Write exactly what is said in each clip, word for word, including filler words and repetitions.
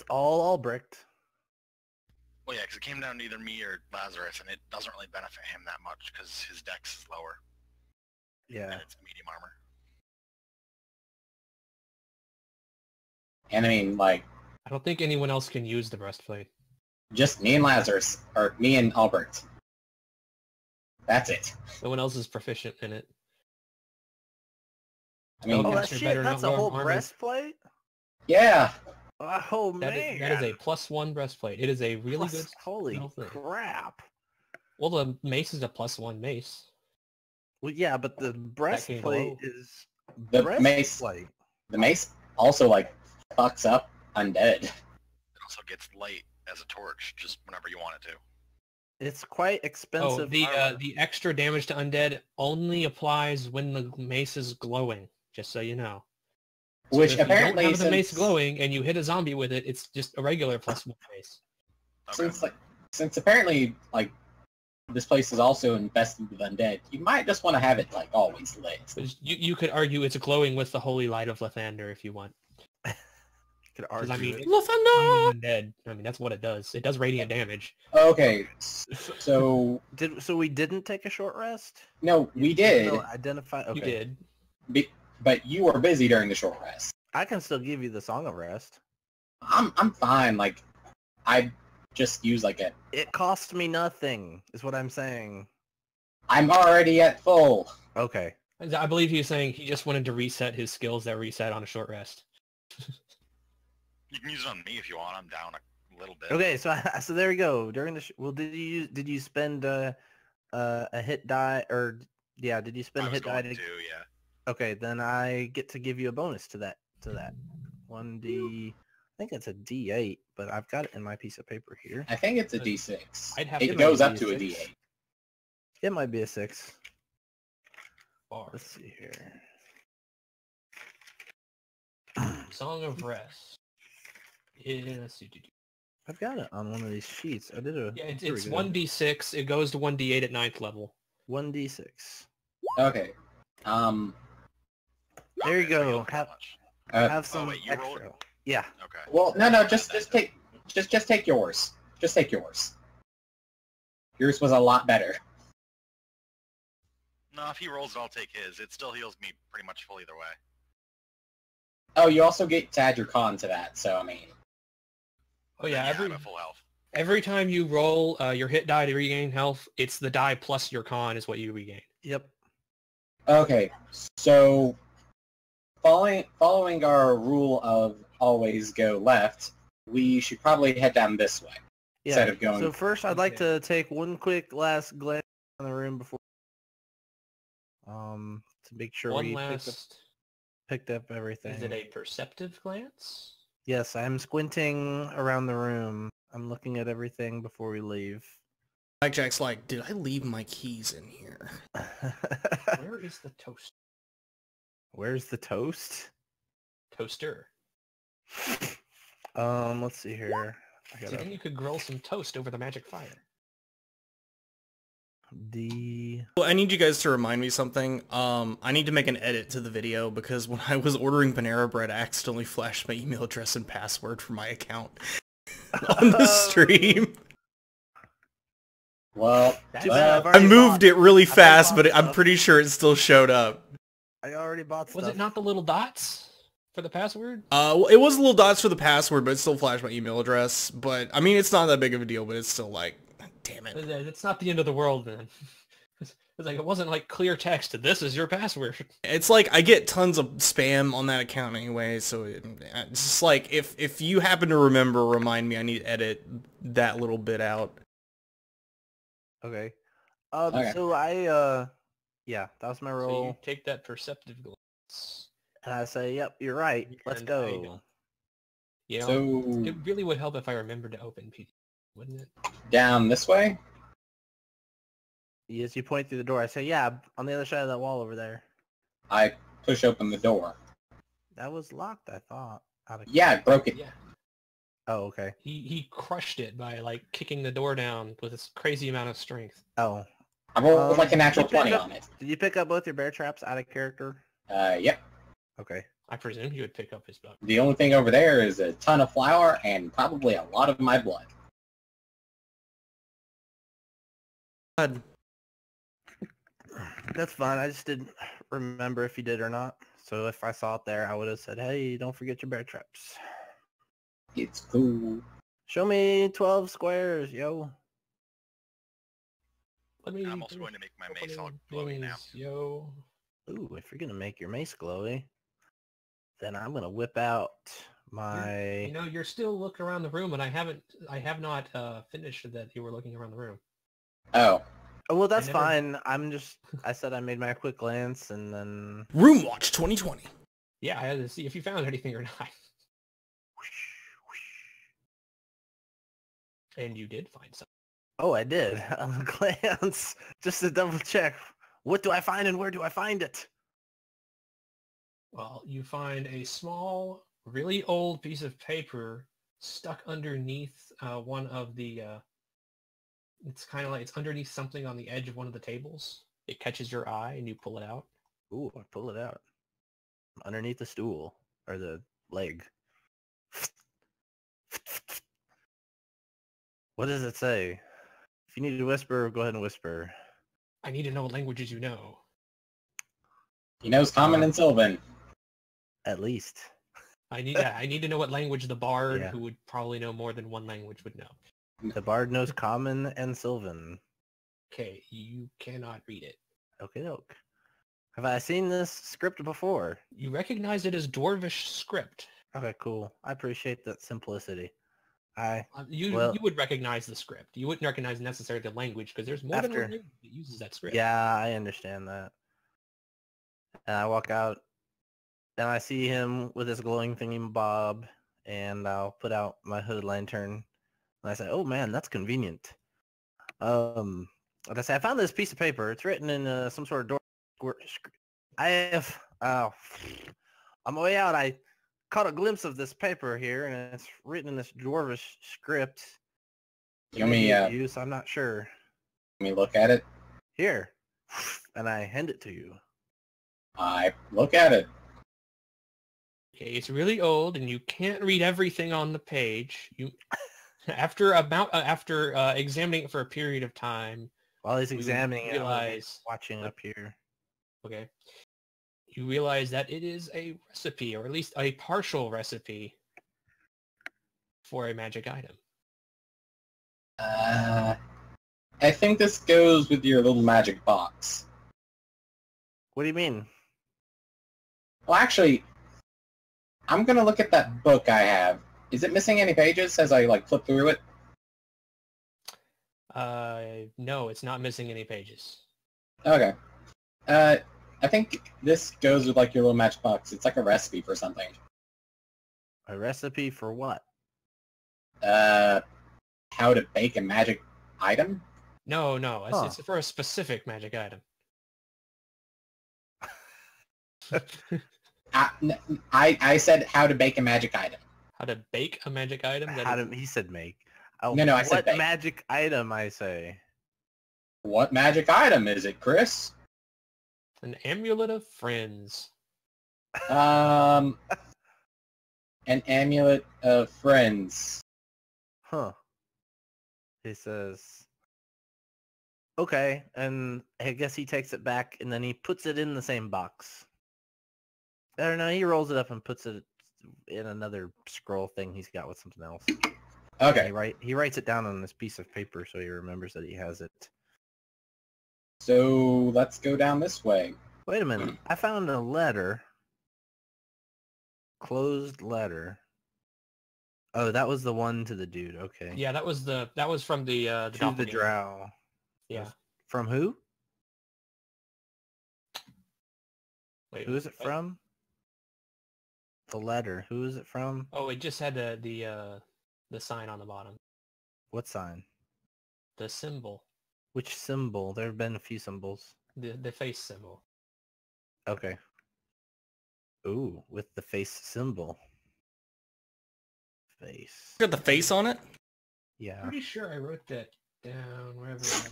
all Albrecht. Well, yeah, because it came down to either me or Lazarus, and it doesn't really benefit him that much because his dex is lower. Yeah. And it's medium armor. And I mean, like, I don't think anyone else can use the breastplate. just me and Lazarus, or me and Albert. That's it. No one else is proficient in it. I mean, Oh, that Master shit, better that's not a wear whole armor. breastplate? yeah. Oh, That man. is, that is a plus one breastplate. It is a really Plus- good... Holy spell thing. crap. Well, the mace is a plus one mace. Well, yeah, but the breastplate below. is... The mace, breastplate. the mace also, like, fucks up undead. It also gets light as a torch, just whenever you want it to. It's quite expensive. Oh, the uh, armor. the extra damage to undead only applies when the mace is glowing, just so you know. So Which if apparently, you don't have the mace since- glowing and you hit a zombie with it, it's just a regular plus one mace. Okay. Since, like, since apparently, like, this place is also infested with undead, you might just want to have it, like, always lit. But You you could argue it's glowing with the holy light of Lathander if you want. Could 'Cause, argue I mean, it. it's undead. I mean, that's what it does. It does radiant damage. Okay, so, Did so we didn't take a short rest? no, we You did, still identify. Okay. You did. be- but you were busy during the short rest. I can still give you the Song of Rest. I'm, I'm fine, like, I just use, like, a, It cost me nothing, is what I'm saying. I'm already at full. Okay. I believe he was saying he just wanted to reset his skills that reset on a short rest. You can use it on me if you want. I'm down a little bit. Okay, so so there we go. During the sh well, did you use, did you spend uh, uh, a hit die or yeah? Did you I spend a was hit die? going To, to, yeah. okay, then I get to give you a bonus to that to that one d. I think it's a d eight, but I've got it in my piece of paper here. I think it's a D six. I'd have It to goes maybe up be to a a D six. eight. It might be a six. Bar. Let's see here. Song of Rest. Yeah, let's see. I've got it on one of these sheets. I did a Yeah, it's, it's one d six. It goes to one d eight at ninth level. one d six. Okay. Um. There you Okay, so go. don't Have much. Uh, have some wait, you rolled? extra. Yeah. Okay. well, no, no. Just, just take, just, just take yours. Just take yours. Yours was a lot better. No, if he rolls it, I'll take his. It still heals me pretty much full either way. Oh, you also get to add your con to that. So I mean, Oh yeah, Then, every I'm at full health. every time you roll uh, your hit die to regain health, it's the die plus your con is what you regain. Yep. okay. So following following our rule of always go left, we should probably head down this way Yeah. instead of going. So first, I'd like to take one quick last glance around the room before, um, to make sure One we picked up, last. picked up everything. Is it a perceptive glance? Yes, I'm squinting around the room. I'm looking at everything before we leave. Mike Jack's like, did I leave my keys in here? Where is the toast Where's the toast? toaster? Um, let's see here. I So got then you could grill some toast over the magic fire. the. Well, I need you guys to remind me something. Um, I need to make an edit to the video because when I was ordering Panera Bread, I accidentally flashed my email address and password for my account on the stream. well, That's Too uh, bad, I've I already moved bought- it really I've already fast, bought but I'm stuff. pretty sure it still showed up. I already bought stuff. Was it not the little dots for the password? Uh, well, it was little dots for the password, but it still flashed my email address. But I mean, it's not that big of a deal, but it's still like, damn it. It's not the end of the world then. It's like it wasn't like clear text. This is your password. It's like I get tons of spam on that account anyway, so it, it's just like if if you happen to remember, remind me. I need to edit that little bit out. Okay. Um. Okay. So I. Uh. Yeah, that was my So roll. you take that perceptive glance. And I say, "Yep, you're right. Let's And I go." don't- You know, so it really would help if I remembered to open P D, wouldn't it? down this way. Yes, you point through the door. I say, "Yeah, on the other side of that wall over there." I push open the door. That was locked, I thought. Out of... Yeah, I broke it. Yeah. Oh, okay. He he crushed it by like kicking the door down with this crazy amount of strength. Oh. I rolled Um, like a natural you pick twenty up- on it. Did you pick up both your bear traps out of character? Uh, yep. Okay. I presume you would pick up his book. The only thing over there is a ton of flour and probably a lot of my blood. God. That's fine. I just didn't remember if you did or not. So if I saw it there, I would have said, hey, don't forget your bear traps. It's cool. Show me twelve squares, yo. Let me. I'm also going to make my mace all glowy now. Yo. Ooh, if you're going to make your mace glowy, then I'm going to whip out my... You know, you're still looking around the room, and I haven't, I have not uh, finished that you were looking around the room. Oh. Oh, well, that's never- fine. I'm just... I said I made my quick glance, and then... Room Watch twenty twenty. Yeah, I had to see if you found anything or not. And you did find something. Oh, I did. A glance, just to double check. What do I find and where do I find it? Well, you find a small, really old piece of paper stuck underneath uh, one of the... Uh, it's kind of like it's underneath something on the edge of one of the tables. It catches your eye and you pull it out. Ooh, I pull it out. Underneath the stool. Or the leg. What does it say? If you need to whisper, go ahead and whisper. I need to know what languages you know. He knows Common and Sylvan. At least. I need yeah, I need to know what language the bard, Yeah. who would probably know more than one language, would know. The bard knows Common and Sylvan. Okay, you cannot read it. Okay, doke. Have I seen this script before? You recognize it as Dwarvish script. Okay, cool. I appreciate that simplicity. I Uh, you Well- you would recognize the script. You wouldn't recognize necessarily the language because there's more than After- one language that uses that script. Yeah, I understand that. And I walk out, and I see him with his glowing thingy bob, and I'll put out my hooded lantern, and I say, "Oh man, that's convenient." Um, like I say, I found this piece of paper. It's written in uh, some sort of door. I have. Uh, on my way out, I caught a glimpse of this paper here, and it's written in this dwarvish script. You want me, uh, use? I'm not sure. Let me look at it. Here, and I hand it to you. I look at it. Okay, it's really old, and you can't read everything on the page. You, after about uh, after uh, examining it for a period of time, While he's you examining it, I'm gonna be realize watching up here. okay, you realize that it is a recipe, or at least a partial recipe, for a magic item. Uh, I think this goes with your little magic box. What do you mean? Well, actually, I'm gonna look at that book I have. Is it missing any pages as I, like, flip through it? Uh, no, it's not missing any pages. Okay. Uh, I think this goes with, like, your little magic box. It's like a recipe for something. A recipe for what? Uh, how to bake a magic item? No, no, it's, Huh. it's for a specific magic item. I, n- I, I said how to bake a magic item. How to bake a magic item? That How is- to, he said make. Oh, No, no, I said what bake. magic item, I say. What magic item is it, Chris? An amulet of friends. Um, an amulet of friends. Huh. He says, okay, and I guess he takes it back, and then he puts it in the same box. I don't know, he rolls it up and puts it in another scroll thing he's got with something else. Okay, He, write, he writes it down on this piece of paper so he remembers that he has it. so let's go down this way. Wait a minute, I found a letter. Closed letter. Oh, that was the one to the dude, okay. Yeah, that was the that was from the uh the to the doppelganger. drow. Yeah. From who? Wait, Who is it what? from? The letter. Who is it from? Oh, it just had the the uh the sign on the bottom. What sign? The symbol. Which symbol? There have been a few symbols. The the face symbol. Okay. Ooh, with the face symbol. Face. Got the face on it? Yeah. Pretty sure I wrote that down wherever I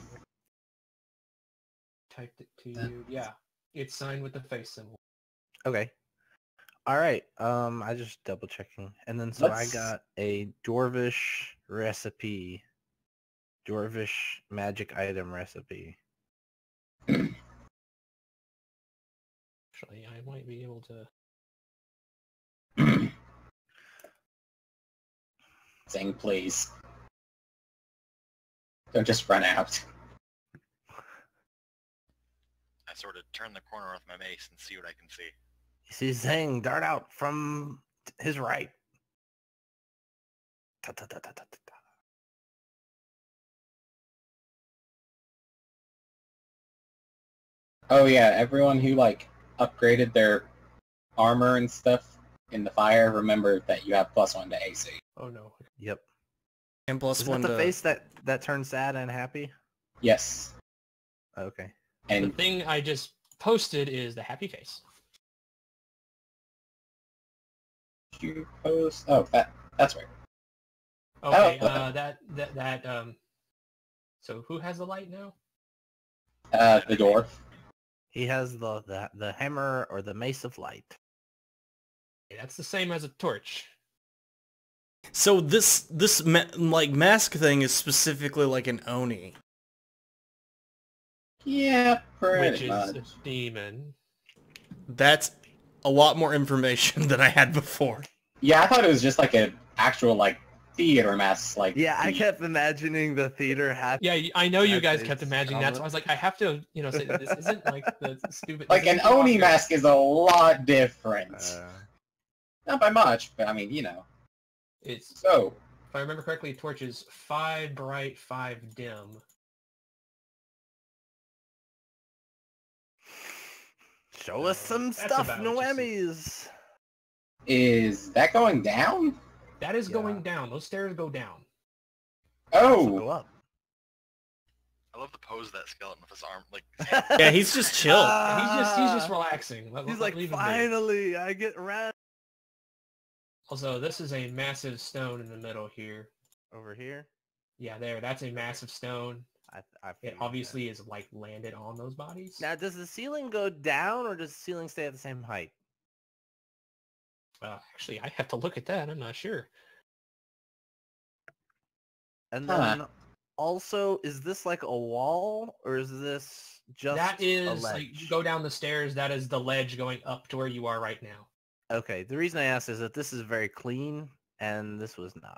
typed it to you. Yeah. It's signed with the face symbol. Okay. All right. Um, I just double checking, and then so Let's- I got a Dwarvish recipe, Dwarvish magic item recipe. Actually, I might be able to. Zing, please. Don't just run out. I sort of turn the corner with my mace and see what I can see. You see Zhang dart out from his right. Ta, ta, ta, ta, ta, ta, ta. Oh yeah, everyone who like upgraded their armor and stuff in the fire, remember that you have plus one to A C. Oh no. Yep. And plus Is one that the to... face that that turns sad and happy? Yes. Okay. The And thing I just posted is the happy face. you post oh that that's right. Okay, Oh. uh, that that that um. So who has the light now? Uh the dwarf. He has the, the the hammer or the mace of light. Okay, that's the same as a torch. So this this ma like mask thing is specifically like an Oni. Yeah, pretty Which is much. a demon. That's a lot more information than I had before. Yeah, I thought it was just like an actual like theater mask like Yeah, I the- kept imagining the theater hat. Yeah, y- I know you I'd guys say kept it's imagining that, so I common. was like, I have to, you know, say that this isn't like the stupid. like this an isn't the Oni Oscar. mask is a lot different. Uh, Not by much, but I mean, you know. It's, So if I remember correctly, torch is five bright, five dim. show us So, some that's stuff, about what you Noemies. is that going down? That is Yeah. going down. Those stairs go down. Also go Oh, up. I love the pose of that skeleton with his arm, like, Yeah, he's just chill. Yeah, he's just he's just Ah. relaxing. Let- He's let- like, leave him be. finally, I get rest. Also, this is a massive stone in the middle here. Over here. Yeah, there. That's a massive stone. I, I It figured obviously is like landed on those bodies. that. Now, does the ceiling go down or does the ceiling stay at the same height? Uh, actually, I have to look at that. I'm not sure. And Huh. then also, is this like a wall or is this just that a is ledge? like you go down the stairs. That is the ledge going up to where you are right now. Okay, the reason I asked is that this is very clean and this was not.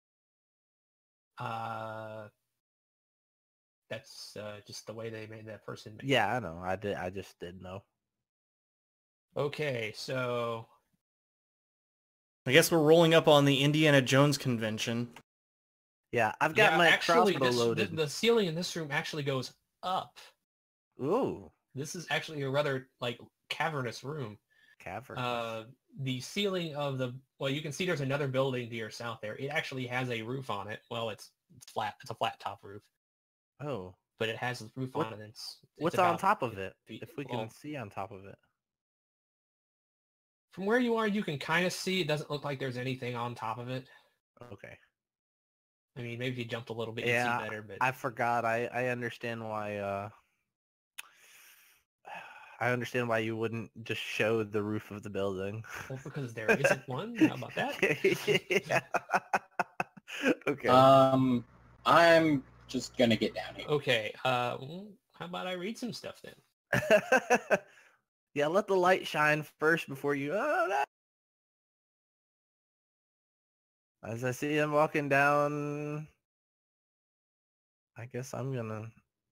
Uh, that's uh, just the way they made that person. Made. Yeah, I know. I did. I just did know. Okay, so I guess we're rolling up on the Indiana Jones convention. Yeah, I've got yeah, my actually, crossbow this, the, loaded. the ceiling in this room actually goes up. Ooh, This is actually a rather like cavernous room. cavern. Uh, the ceiling of the well, you can see there's another building to your south there. It actually has a roof on it. Well, it's flat. It's a flat top roof, oh, but it has a roof What- on it. And it's, it's what's on about top of fifty it? feet- If we well, can see on top of it. from where you are, you can kind of see. It doesn't look like there's anything on top of it. Okay. I mean, maybe if you jumped a little bit, Yeah, you'd see better. But I forgot. I I understand why. Uh, I understand why you wouldn't just show the roof of the building. well, because there isn't one. How about that? yeah. Okay. um, I'm just gonna get down here. Okay. Uh, well, how about I read some stuff then? yeah, let the light shine first before you. Oh, no. As I see him walking down, I guess I'm gonna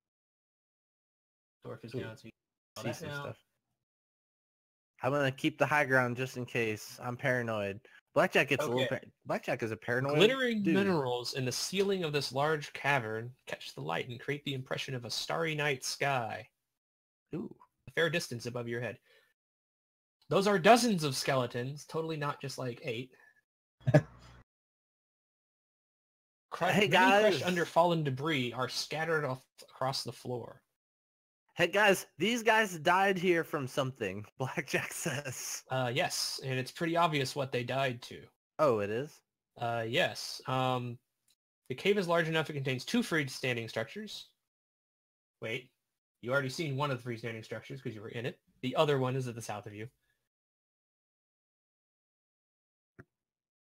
Dwarf is Ooh, down. So you saw see that some now. stuff. I'm gonna keep the high ground just in case. I'm paranoid. Blackjack gets a little. Okay. Par- Blackjack is a paranoid. Glittering dude. minerals in the ceiling of this large cavern catch the light and create the impression of a starry night sky, Ooh. a fair distance above your head. Those are dozens of skeletons, totally not just like eight. Cru- Hey, many guys. crushed under fallen debris are scattered off across the floor. Hey guys, these guys died here from something. Blackjack says. Uh, yes, and it's pretty obvious what they died to. Oh, it is. Uh, yes. Um, the cave is large enough it contains two freestanding structures. Wait, you already seen one of the freestanding structures because you were in it. The other one is at the south of you.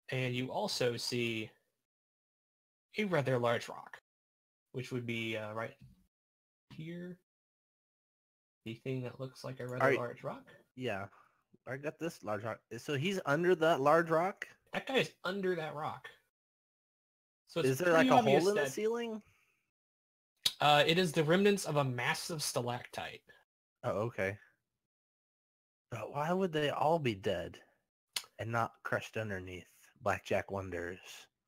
And you also see a rather large rock, which would be uh, right here. The thing that looks like a rather Are- large rock. Yeah, I got this large rock. So he's under that large rock? That guy is under that rock. So it's Is there like pretty a obvious hole in the that, ceiling? Uh, it is the remnants of a massive stalactite. Oh, okay. But why would they all be dead and not crushed underneath? Blackjack wonders.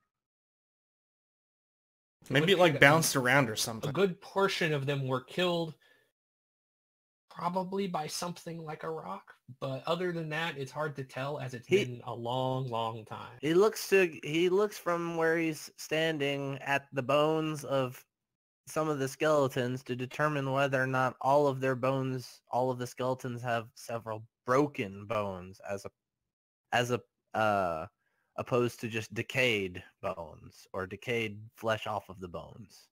Maybe it would like be- bounced around or A something. good portion of them were killed probably by something like a rock, but other than that, it's hard to tell as it's He- been a long, long time. He looks to he looks from where he's standing at the bones of some of the skeletons to determine whether or not all of their bones, all of the skeletons have several broken bones as a as a uh opposed to just decayed bones or decayed flesh off of the bones.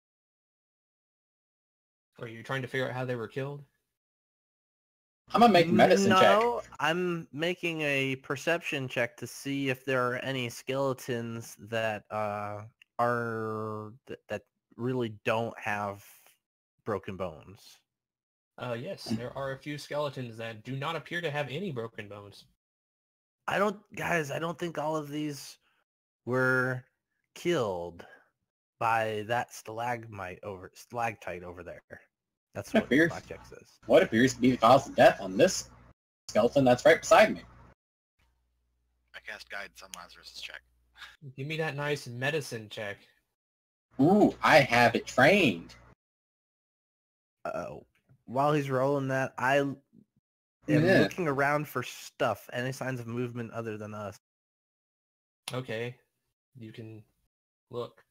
Are you trying to figure out how they were killed? I'm gonna make a medicine check. No, I'm making a perception check to see if there are any skeletons that uh, are that, that really don't have broken bones. Uh, yes, there are a few skeletons that do not appear to have any broken bones. I don't, guys. I don't think all of these were killed by that stalagmite over stalactite over there. That's what Appears- Blackjack says. What appears to be the cause of death on this skeleton that's right beside me? I cast guidance on Lazarus' check. Give me that nice medicine check. Ooh, I have it trained. Uh, while he's rolling that, I am Yeah. looking around for stuff, any signs of movement other than us. Okay, you can look.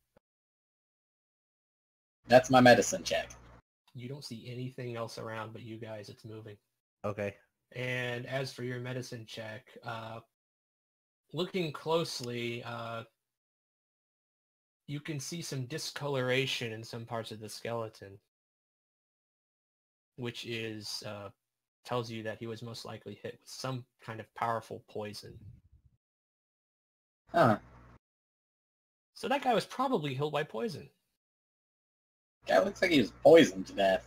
That's my medicine check. You don't see anything else around but you guys. It's moving. Okay. And as for your medicine check, uh, looking closely, uh, you can see some discoloration in some parts of the skeleton, which is uh, tells you that he was most likely hit with some kind of powerful poison. Huh. So that guy was probably killed by poison. Guy looks like he was poisoned to death.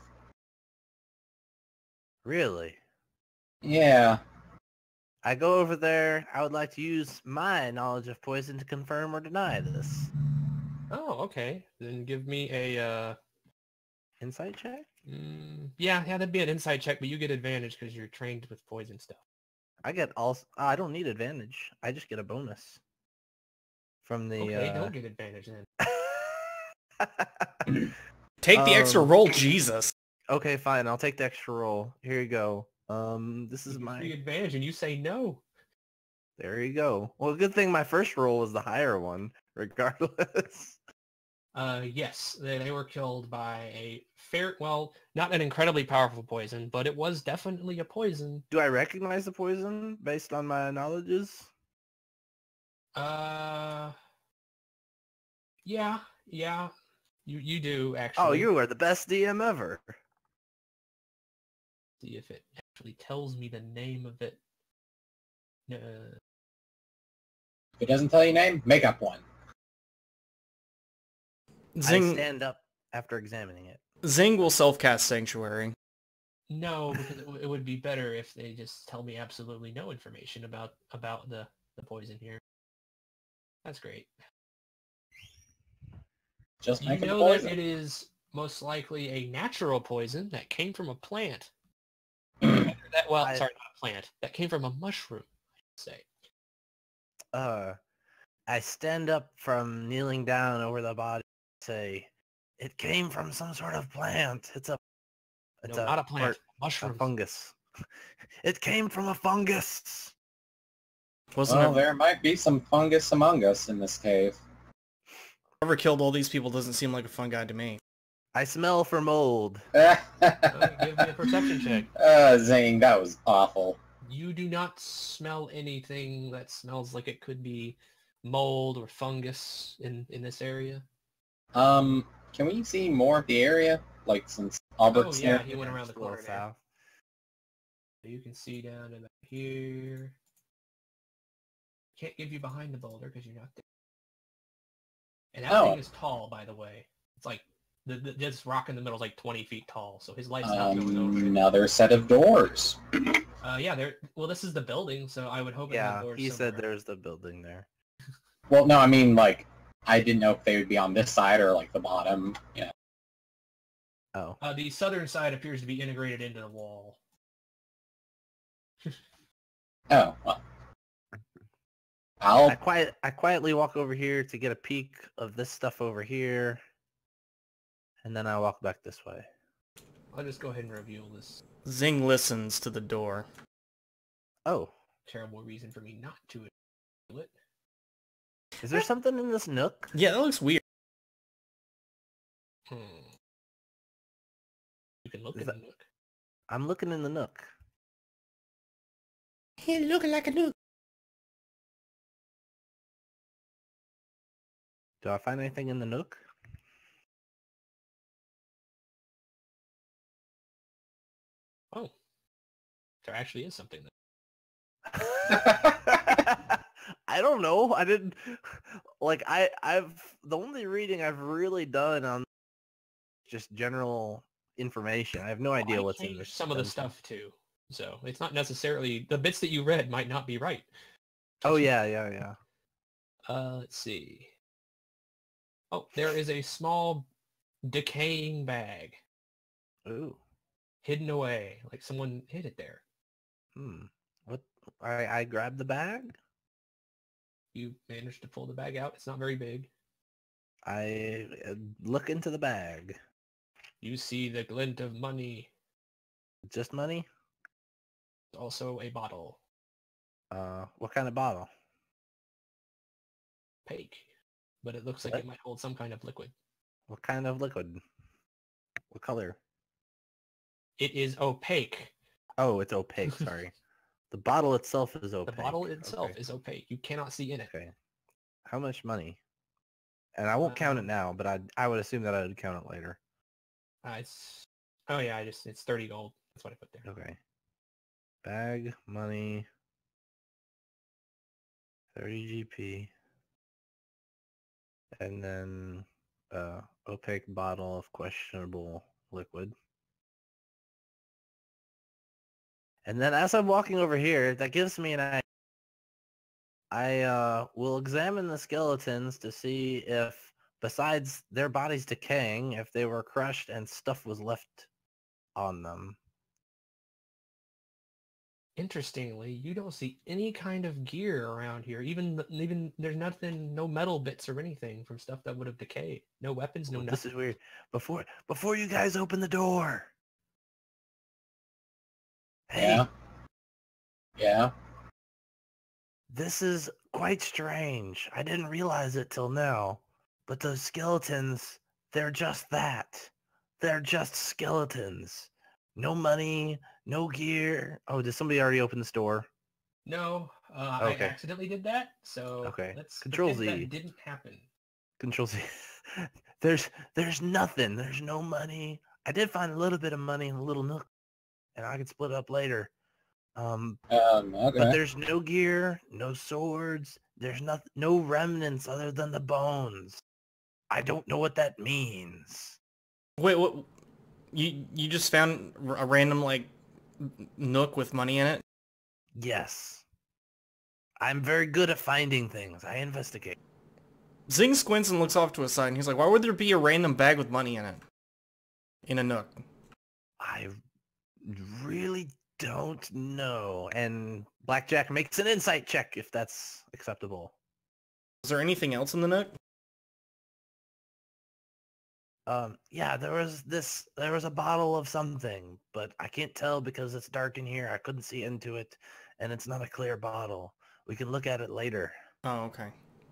Really? Yeah. I go over there. I would like to use my knowledge of poison to confirm or deny this. Oh, okay. Then give me a... Uh, Insight check? mm, yeah, yeah, that'd be an insight check, but you get advantage because you're trained with poison stuff. I get all. I don't need advantage. I just get a bonus from the. Okay, uh... don't get advantage then. Take the extra Um, roll, Jesus. Okay, fine. I'll take the extra roll. Here you go. Um, this is You get my. free advantage and you say no. There you go. Well, good thing my first roll was the higher one, regardless. Uh, yes, they, they were killed by a fair, well, not an incredibly powerful poison, but it was definitely a poison. Do I recognize the poison based on my knowledges? Uh, yeah, yeah, you you do actually. Oh, you are the best D M ever. See if it actually tells me the name of it. Uh, If it doesn't tell you name, make up one. I Zing, stand up after examining it. Zing will self-cast Sanctuary. no, because it, w- it would be better if they just tell me absolutely no information about about the the poison here. That's great. Just You make it know poison. that it is most likely a natural poison that came from a plant. that, well, I- sorry, not a plant. That came from a mushroom, I should say. Uh, I stand up from kneeling down over the body and say, it came from some sort of plant. It's a, it's No, a, not a plant. or a Mushroom. fungus. It came from a fungus. Wasn't Well, it? there might be some fungus among us in this cave. Whoever killed all these people doesn't seem like a fun guy to me. I smell for mold. Uh, give me a perception check. uh, Zane, that was awful. You do not smell anything that smells like it could be mold or fungus in, in this area. Um, can we see more of the area? Like, since Oh, Albert's yeah, here? he went around the Just a little corner now. south. You can see down about here. can't give you behind the boulder because you're not there. And that Oh. thing is tall, by the way. It's like the, the this rock in the middle is like twenty feet tall, so his light's not going over it. Another set of doors. Uh, yeah, there. Well, this is the building, so I would hope it had Yeah, doors he said somewhere. there's the building there. Well, no, I mean, like, I didn't know if they would be on this side or, like, the bottom. Yeah. Oh. Uh, the southern side appears to be integrated into the wall. Oh, well. I'll... I quiet I quietly walk over here to get a peek of this stuff over here. And then I walk back this way. I'll just go ahead and reveal this Zing listens to the door. Oh. terrible reason for me not to reveal it. Is there something in this nook? Yeah, that looks weird. Hmm. You can look Is in that- the nook. I'm looking in the nook. He looking like a nuke. Do I find anything in the nook? Oh, there actually is something there. I don't know. I didn't like I I've the only reading I've really done on just general information. I have no idea I what's in changed this. some of the stuff too, so it's not necessarily the bits that you read might not be right. Oh yeah, yeah, yeah. Uh, let's see. Oh, there is a small decaying bag Ooh. hidden away, like someone hid it there. Hmm. What I I grabbed the bag. You managed to pull the bag out. It's not very big. I uh, look into the bag. You see the glint of money. Just money? Also a bottle. Uh, what kind of bottle? Opaque. But it looks like What? it might hold some kind of liquid. What kind of liquid? What color? It is opaque. Oh, it's opaque. Sorry. The bottle itself is The opaque. bottle itself Okay. is opaque. You cannot see in it. Okay. How much money? And I won't count it Um, now, but I I would assume that I would count it later. Uh, it's oh yeah, I just it's thirty gold. That's what I put there. Okay. Bag, money, thirty G P, and then uh, opaque bottle of questionable liquid. And then as I'm walking over here, that gives me an idea. I uh, will examine the skeletons to see if, besides their bodies decaying, if they were crushed and stuff was left on them. Interestingly, you don't see any kind of gear around here. Even even there's nothing, no metal bits or anything from stuff that would have decayed. No weapons, no Well, nothing. this is weird. Before before you guys open the door. Hey, Yeah. Yeah. this is quite strange. I didn't realize it till now. But those skeletons, they're just that. They're just skeletons. No money, no gear. Oh, did somebody already open this door? No, uh, Okay. I accidentally did that. So Okay. let's Control pretend Z. that didn't happen. Control Z. there's there's nothing. There's no money. I did find a little bit of money in a little nook, and I can split it up later. Um, Um, but okay. there's no gear, no swords. There's nothing, no remnants other than the bones. I don't know what that means. Wait, what? You you just found r- a random like n- nook with money in it? Yes, I'm very good at finding things. I investigate. Zing squints and looks off to a side, and he's like, "Why would there be a random bag with money in it? In a nook?" I really don't know. And Blackjack makes an insight check if that's acceptable. Is there anything else in the nook? Um, yeah, there was this, there was a bottle of something, but I can't tell because it's dark in here. I couldn't see into it, and it's not a clear bottle. We can look at it later. Oh, okay.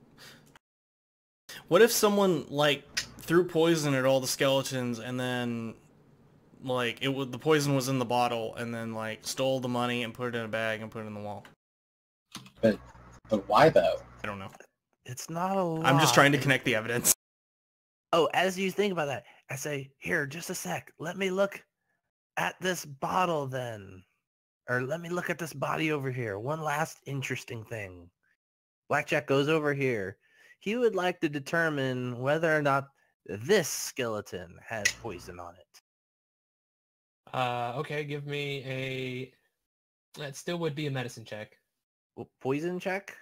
What if someone like threw poison at all the skeletons, and then like it would the poison was in the bottle, and then like stole the money and put it in a bag and put it in the wall? But why though? I don't know. It's not a lot. I'm just trying to connect the evidence. Oh, as you think about that, I say, here, just a sec. Let me look at this bottle then. Or let me look at this body over here. One last interesting thing. Blackjack goes over here. He would like to determine whether or not this skeleton has poison on it. Uh, okay, give me a... That still would be a medicine check. Well, poison check?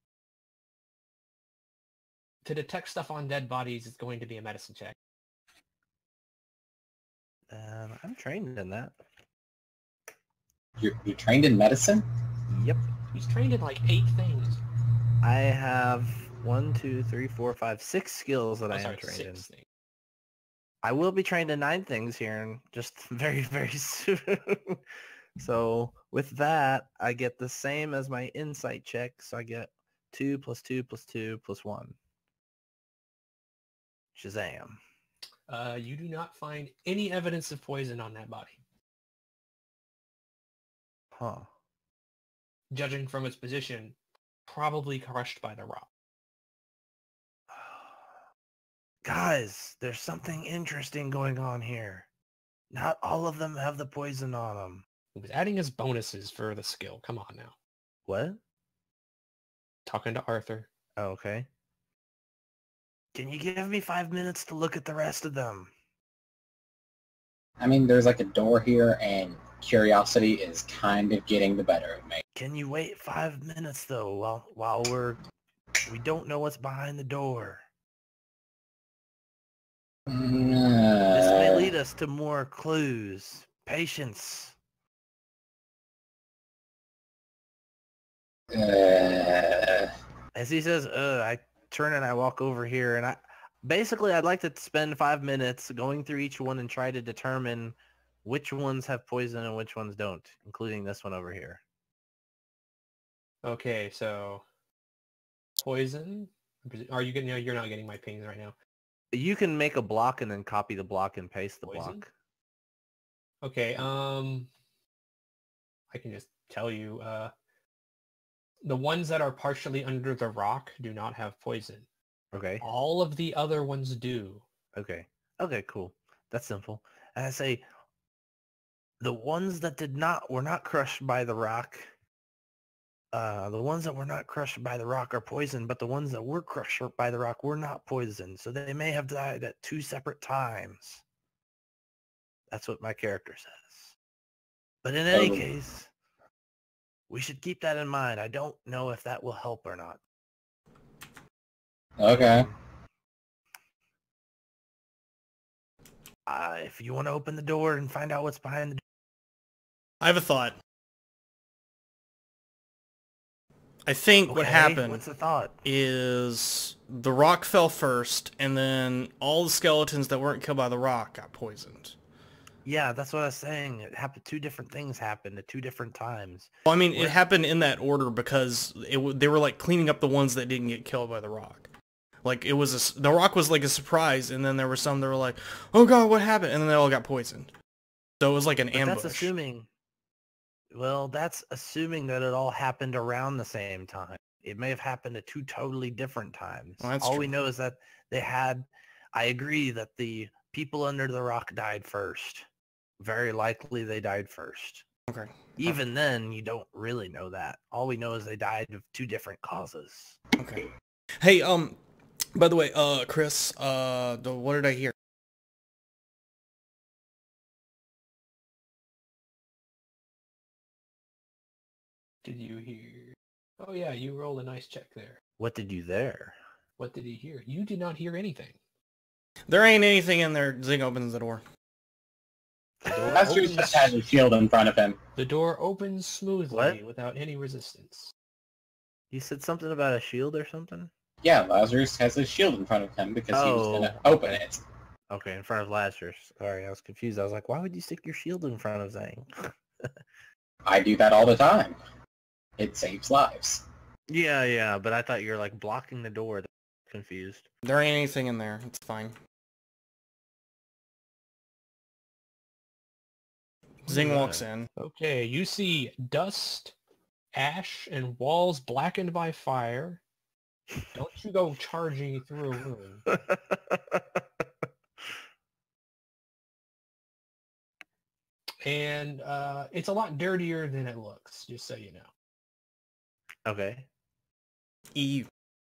To detect stuff on dead bodies is going to be a medicine check. Um, I'm trained in that. You're, you're trained in medicine? Yep. He's trained in like eight things. I have one, two, three, four, five, six skills that Oh, I am sorry, trained in. six things. I will be trained in nine things here in just very, very soon. So with that, I get the same as my insight check. So I get two plus two plus two plus one. Shazam. Uh, you do not find any evidence of poison on that body. Huh. Judging from its position, probably crushed by the rock. Guys, there's something interesting going on here. Not all of them have the poison on them. He was adding his bonuses for the skill. Come on now. What? Talking to Arthur. Oh, okay. Can you give me five minutes to look at the rest of them? I mean, there's like a door here, and curiosity is kind of getting the better of me. Can you wait five minutes though, while while we're we don't know what's behind the door? This may Uh, lead us to more clues. Patience. uh, As he says, uh, I turn and I walk over here, and I basically I'd like to spend five minutes going through each one and try to determine which ones have poison and which ones don't, including this one over here. Okay, so poison. Are you getting? No, you're not getting my pings right now. You can make a block and then copy the block and paste the Poison? block. Okay. Um, I can just tell you. Uh, the ones that are partially under the rock do not have poison. Okay. All of the other ones do. Okay. Okay, cool. That's simple. And I say the ones that did not were not crushed by the rock. Uh, the ones that were not crushed by the rock are poisoned, but the ones that were crushed by the rock were not poisoned. So they may have died at two separate times. That's what my character says. But in any Oh. case, we should keep that in mind. I don't know if that will help or not. okay. Uh, if you want to open the door and find out what's behind the door. I have a thought. I think what Okay, happened What's the thought? is the rock fell first, and then all the skeletons that weren't killed by the rock got poisoned. Yeah, that's what I was saying. It happened. Two different things happened at two different times. Well, I mean, Where- it happened in that order because it w- they were like cleaning up the ones that didn't get killed by the rock. Like it was a s the rock was like a surprise, and then there were some that were like, "Oh God, what happened?" And then they all got poisoned. So it was like an But ambush. that's assuming. Well, that's assuming that it all happened around the same time. It may have happened at two totally different times. Well, that's all true. we know is that they had. I agree that the people under the rock died first. Very likely they died first. Okay. Even then, you don't really know that. All we know is they died of two different causes. Okay. Hey, um, by the way, uh, Chris, uh, the, what did I hear? Did you hear? Oh yeah, you rolled a nice check there. What did you there? What did he hear? You did not hear anything. There ain't anything in there. Zing opens the door. The door Master opens- just has a shield in front of him. The door opens smoothly What? without any resistance. You said something about a shield or something? Yeah, Lazarus has a shield in front of him because he was Oh, going to open okay. it. Okay, in front of Lazarus. Sorry, I was confused. I was like, why would you stick your shield in front of Zang? I do that all the time. It saves lives. Yeah, yeah, but I thought you were like blocking the door. Confused. There ain't anything in there. It's fine. Zing walks in. Okay, you see dust, ash, and walls blackened by fire. Don't you go charging through a room. And uh, it's a lot dirtier than it looks, just so you know. Okay. E.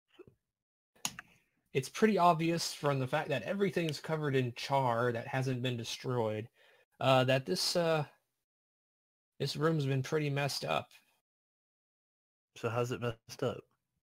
It's pretty obvious from the fact that everything's covered in char that hasn't been destroyed, uh, that this uh, this room's been pretty messed up. So how's it messed up?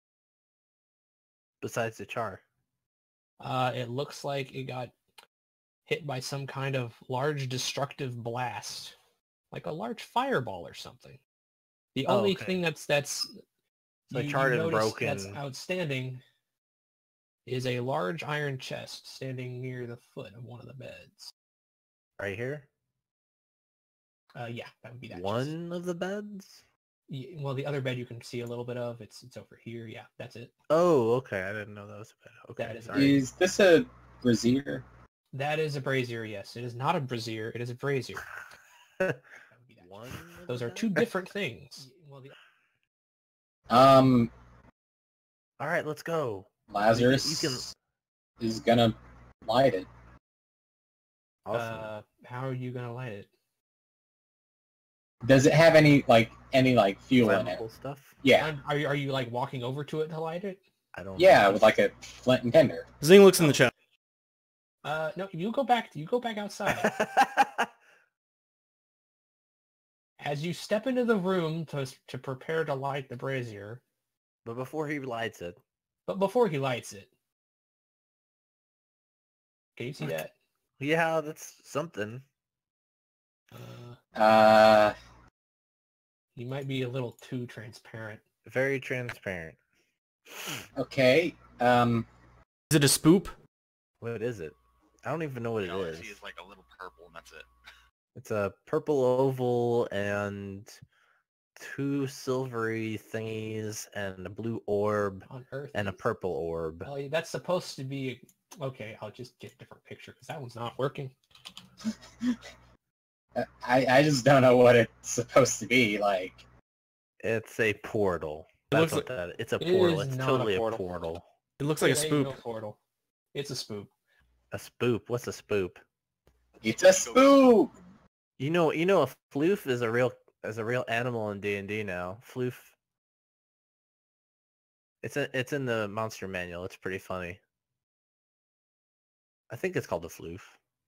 Besides the char. Uh, it looks like it got hit by some kind of large destructive blast, like a large fireball or something. The Oh, only okay. thing that's that's So you- you charred and notice that's broken. outstanding is a large iron chest standing near the foot of one of the beds. Right here? Uh, yeah, that would be that chest. One of the beds? Ye- Well, the other bed you can see a little bit of. It's it's over here. Yeah, that's it. Oh, okay. I didn't know that was a bed. Okay, That is- sorry. Is this a brazier? That is a brazier. Yes, it is not a brazier. It is a brazier. That would be that One chest. of Those the are two beds? different things. Well, the, Um, All right, let's go. Lazarus You can- is gonna light it. Awesome. uh, how are you gonna light it? Does it have any like any like fuel in it? Flammable stuff? Yeah, Um, Are you are you like walking over to it to light it? I don't yeah, know. with like a flint and tinder. Zing looks in the chat. Uh, no, you go back. You go back outside. As you step into the room to to prepare to light the brazier, But before he lights it, but before he lights it, can you see What? that? yeah, that's something. Uh, Uh, you might be a little too transparent. Very transparent. okay. Um, Is it a spoop? What is it? I don't even know what it All I is. see is like a little purple, and that's it. It's a purple oval and two silvery thingies and a blue orb On Earth. and a is- purple orb. Oh, that's supposed to be. Okay, I'll just get a different picture because that one's not working. I I just don't know what it's supposed to be. Like, It's a portal. It That's looks what that It's a It portal. is It's not a totally a portal. portal. It looks like a It ain't no spoop. portal. It's a spoop. A spoop. What's a spoop? it's a spook. You know, you know, a floof is a real is a real animal in D and D now. Floof. It's a, it's in the monster manual. It's pretty funny. I think it's called a floof.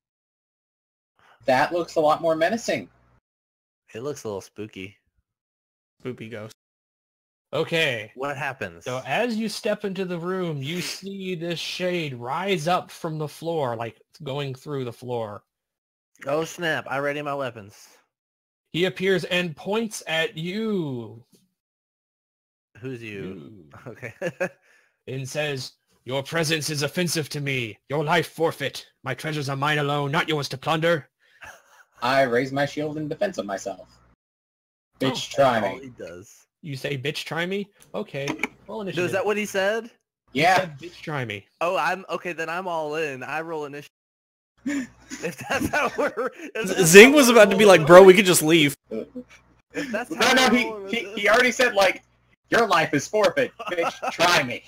That looks a lot more menacing. It looks a little spooky. Spoopy ghost. Okay. What happens? So as you step into the room, you see this shade rise up from the floor, like it's going through the floor. Oh snap! I ready my weapons. He appears and points at you. Who's you? You. Okay. And says, "Your presence is offensive to me. Your life forfeit. My treasures are mine alone, not yours to plunder." I raise my shield in defense of myself. Bitch, Oh, try All me. he does. You say, "Bitch, try me." Okay. Roll No, initiative. is that what he said? He Yeah. said, "Bitch, try me." Oh, I'm okay. Then I'm all in. I roll initiative. If that's how we're. if that's Zing how was we're about to be like, rolling- bro, we could just leave. If that's No, how no, we're he, rolling with he, this- he already said, like, your life is forfeit. Bitch, try me.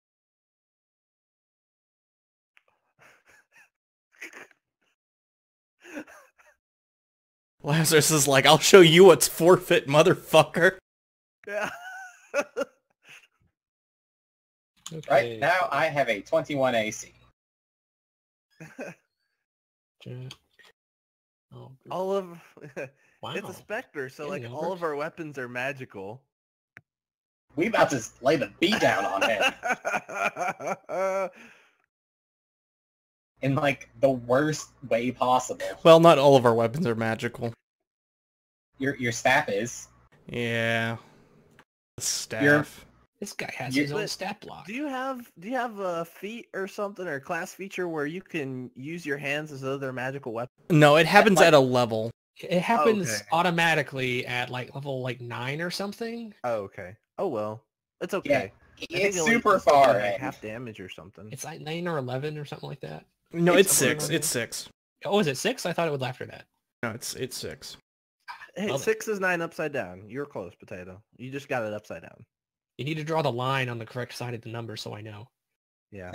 Lazarus is like, I'll show you what's forfeit, motherfucker. Yeah. Okay. Right now, I have a twenty-one A C. Jack. Oh, all of wow. it's a specter, so Getting like over all it. of our weapons are magical. We about to lay the beat down on him in, like, the worst way possible. Well, not all of our weapons are magical. Your your staff is. Yeah. The staff. You're- This guy has You- his own But stat block. do you have do you have a feat or something or class feature where you can use your hands as though they're magical weapons? No, it happens like- at a level. It happens Okay. automatically at like level like nine or something. Oh, okay. Oh well, it's Yeah, okay. I think it's it only super puts you far. at, like, in. half damage or something. It's like nine or eleven or something like that. No, It's it's somewhere six. around It's six. Oh, is it six? I thought it was after that. No, it's it's six. Hey, Love it. six is nine upside down. You're close, Potato. You just got it upside down. You need to draw the line on the correct side of the number so I know. Yeah.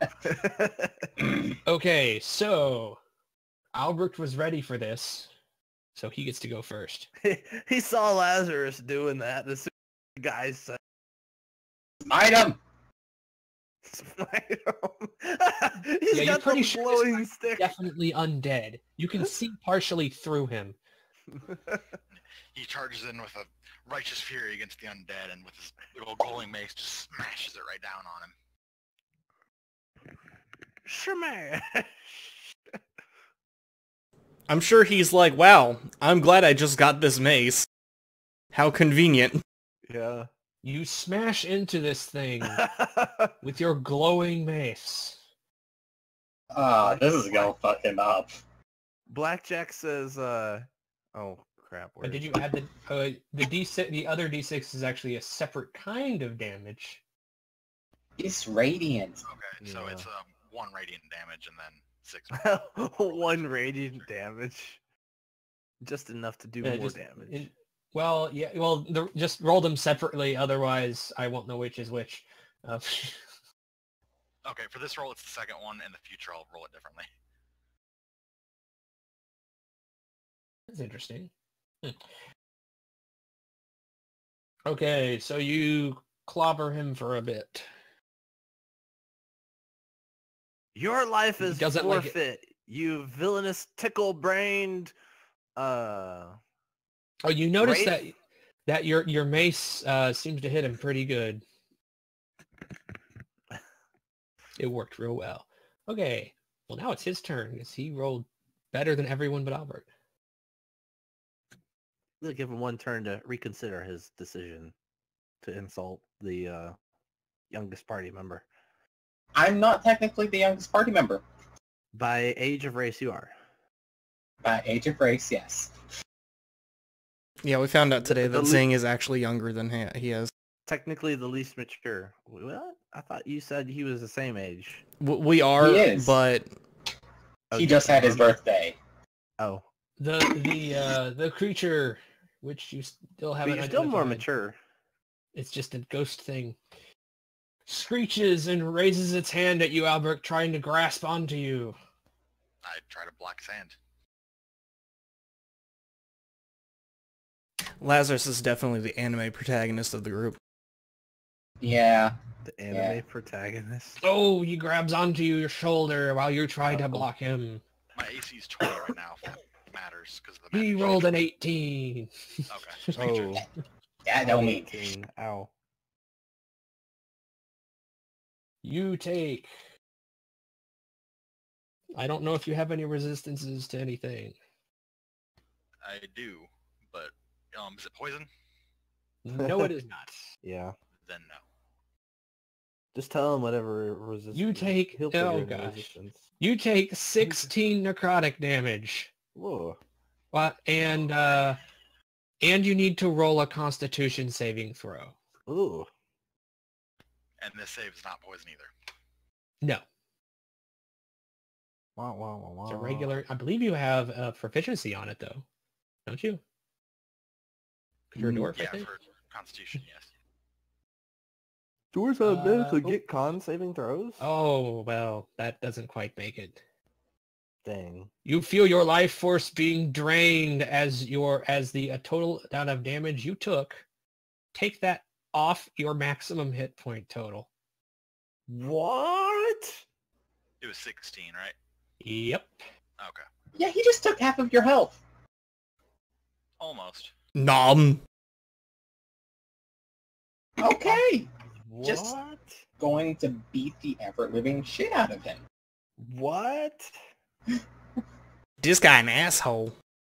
Okay, so Albrecht was ready for this, so he gets to go first. he saw Lazarus doing that. The guys said, Smite him! Smite him. He's Yeah, you're got pretty the sure glowing this stick. Definitely undead. You can see partially through him. He charges in with a righteous fury against the undead, and with his little glowing mace, just smashes it right down on him. Smash. I'm sure he's like, wow, I'm glad I just got this mace. How convenient. Yeah. You smash into this thing with your glowing mace. Ah, this is gonna fuck him up. Blackjack says, uh, oh crap. But where did is you it? add the uh, the d six? The other d six is actually a separate kind of damage. It's radiant. Okay, so Yeah. it's uh, one radiant damage and then six. One radiant damage. Just enough to do Yeah, more just- damage. in- well, yeah, well, the, just roll them separately. Otherwise, I won't know which is which. Uh, Okay, for this roll, it's the second one. In the future, I'll roll it differently. That's interesting. Hmm. Okay, so you clobber him for a bit. Your life He is doesn't like it. forfeit. You villainous tickle-brained, uh... Oh, you notice Wraith? that that your your mace uh, seems to hit him pretty good. It worked real well. Okay, well now it's his turn because he rolled better than everyone but Albert. We'll give him one turn to reconsider his decision to insult the uh, youngest party member. I'm not technically the youngest party member. By age of race, you are. By age of race, yes. Yeah, we found out today The that le- Zing is actually younger than he, he is. Technically the least mature. What? I thought you said he was the same age. W- We are, He is. but He just had his birthday. Oh. The the uh, the creature, which you still But haven't you're still more identified, mature. it's just a ghost thing, screeches and raises its hand at you, Albert, trying to grasp onto you. I try to block his hand. Lazarus is definitely the anime protagonist of the group. Yeah. The anime Yeah. protagonist. Oh, he grabs onto your shoulder while you're trying to block him. My A C is twenty right now, if that matters, because of the He magic rolled change. an eighteen. Okay, just making sure. Oh. Yeah, don't mean. eighteen. Ow. You take... I don't know if you have any resistances to anything. I do, but um, is it poison? No, it is not. Yeah. Then no. Just tell him whatever resistance. You take- He'll figure oh, in the gosh. resistance. You take sixteen necrotic damage. Whoa. What? And, uh... And you need to roll a constitution saving throw. Ooh. And this save is not poison either. No. Wow, wow, wow, wow. It's a regular... I believe you have a proficiency on it, though. Don't you? 'Cause you're a Mm, dwarf, I Yeah, think? for Constitution, yes. Doors Uh, automatically oh. get con saving throws? Oh, well, that doesn't quite make it. Dang. You feel your life force being drained as your as the uh, total amount of damage you took. Take that off your maximum hit point total. What? It was sixteen, right? Yep. Okay. Yeah, he just took half of your health. Almost. Nom. Okay. What? Just- Going to beat the ever-living shit out of him. What? This guy an asshole.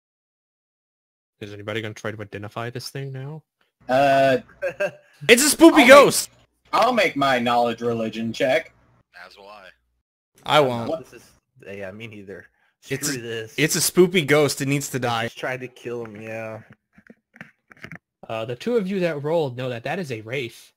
Is anybody going to try to identify this thing now? Uh, It's a spoopy I'll ghost. I'll make my knowledge religion check. As will I. I won't. This is, yeah, me neither. It's Screw a- this. It's a spoopy ghost. It needs to die. Just tried to kill him, yeah. Uh, the two of you that rolled know that that is a wraith.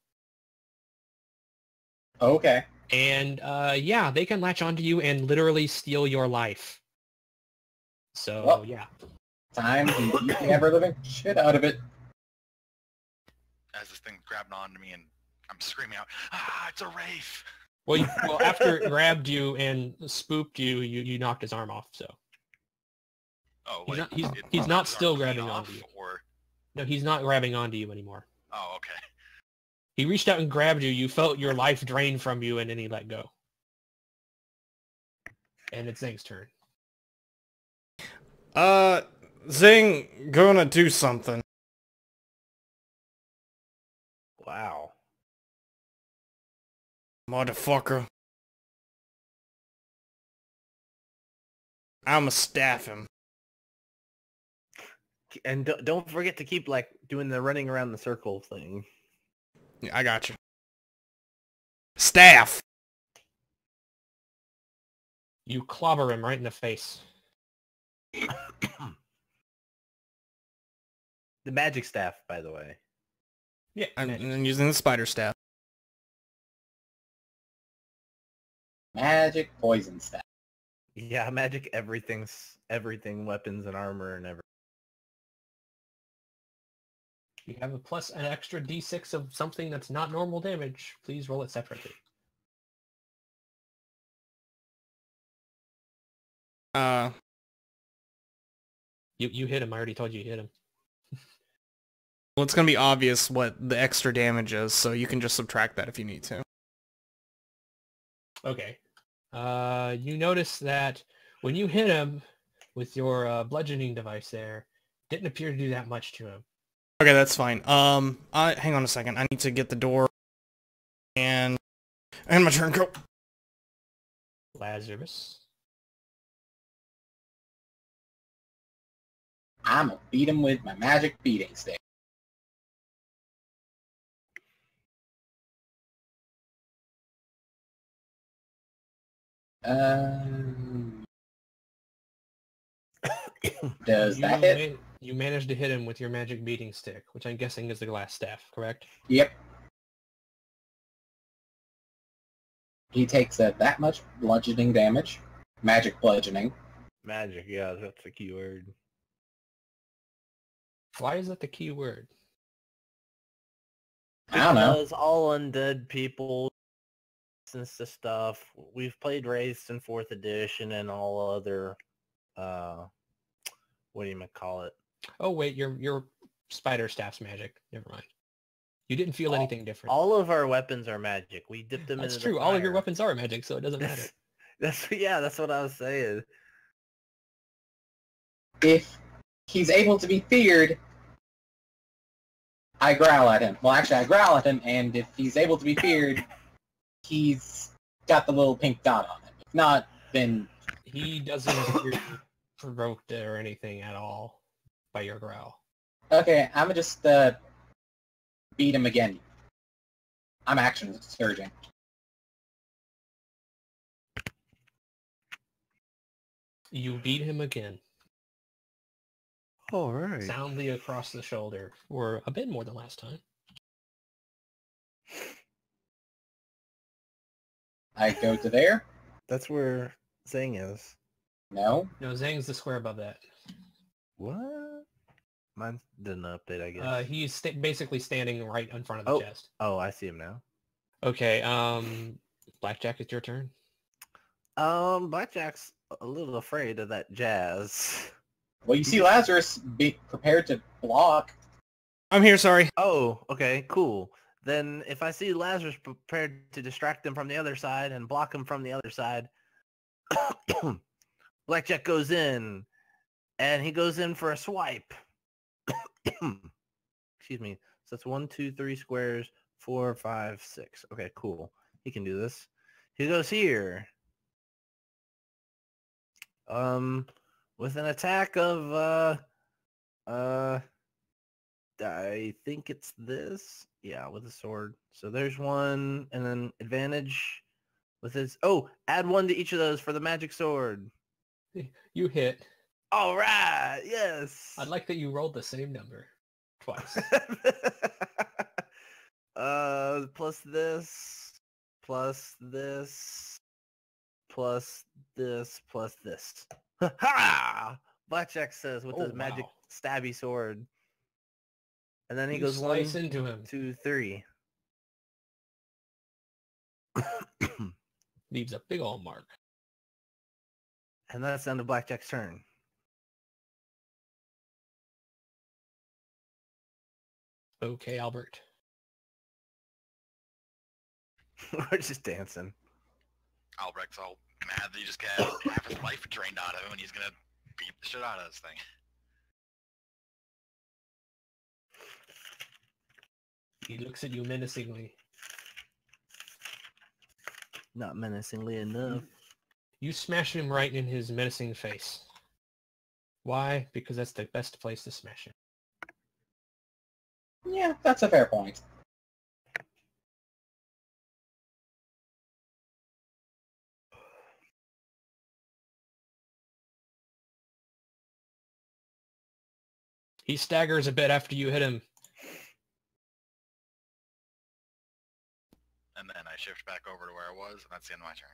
Okay. And uh, yeah, they can latch onto you and literally steal your life. So Well- yeah. Time to beat the ever-living shit out of it. As this thing grabbed onto me and I'm screaming out, ah, it's a wraith! Well, you, well, after it grabbed you and spooked you, you, you knocked his arm off. So Oh, He's wait. not- he's- it- he's it not was still clean grabbing off, onto you. Or... no, he's not grabbing onto you anymore. Oh, okay. He reached out and grabbed you. You felt your life drain from you, and then he let go. And it's Zing's turn. Uh, Zing gonna do something. Wow. Motherfucker. I'ma staff him. And don't don't forget to keep like doing the running around the circle thing. Yeah, I got you. Staff! You clobber him right in the face. The magic staff, by the way. Yeah, I'm, magic. I'm using the spider staff. Magic poison staff. Yeah, magic everything's everything, weapons and armor and everything. You have a plus an extra d six of something that's not normal damage. Please roll it separately. Uh, You you hit him. I already told you you hit him. well, it's gonna be obvious what the extra damage is, so you can just subtract that if you need to. Okay. Uh, you notice that when you hit him with your uh, bludgeoning device there, didn't appear to do that much to him. Okay, that's fine. Um, I hang on a second. I need to get the door. And... And my turn, go! Lazarus. I'm gonna beat him with my magic beating stick. Um, does you, that hit? man- you managed to hit him with your magic beating stick, which I'm guessing is the glass staff, correct? Yep. He takes uh, that much bludgeoning damage. Magic bludgeoning. Magic, yeah, that's the key word. Why is that the key word? I don't know. Because all undead people and stuff. We've played Wraiths in fourth edition and all other uh what do you call it? Oh wait, your your spider staff's magic. Never mind. You didn't feel All- anything different. All of our weapons are magic. We dipped them That's into the true. All of your fire. weapons are magic, so it doesn't matter. That's yeah, that's what I was saying. If he's able to be feared, I growl at him. Well, actually, I growl at him, and if he's able to be feared, he's got the little pink dot on him. If not, then He doesn't appear provoked or anything at all by your growl. okay, I'm gonna just uh, beat him again. I'm action surging. You beat him again, All right. soundly across the shoulder, for a bit more than last time. I go to there. That's where Zing is. No. No, Zang's the square above that. What? Mine didn't update, I guess. Uh, he's sta basically standing right in front of the Oh. chest. Oh, I see him now. Okay, um, Blackjack, it's your turn. Um, Blackjack's a little afraid of that jazz. Well, you see Lazarus be prepared to block. I'm here, sorry. Oh, okay, cool. Then if I see Lazarus prepared to distract him from the other side and block him from the other side, Blackjack goes in, and he goes in for a swipe. Excuse me. So that's one, two, three squares, four, five, six. Okay, cool. He can do this. He goes here. Um, with an attack of, uh, uh, I think it's this. Yeah, with a sword. So there's one, and then advantage with his... Oh, add one to each of those for the magic sword. You hit. All right, yes. I'd like that you rolled the same number twice. uh, plus this, plus this, plus this, plus this. Ha! Blackjack says with Oh, his magic wow. stabby sword. And then he You goes one, slice into him. two, three. Leaves a big old mark. And that's the end of Blackjack's turn. Okay, Albert. We're just dancing. Albrecht's all mad that he just had half his life drained out of him, and he's gonna beat the shit out of this thing. He looks at you menacingly. Not menacingly enough. You smash him right in his menacing face. Why? Because that's the best place to smash him. Yeah, that's a fair point. He staggers a bit after you hit him. And then I shift back over to where I was, and that's the end of my turn.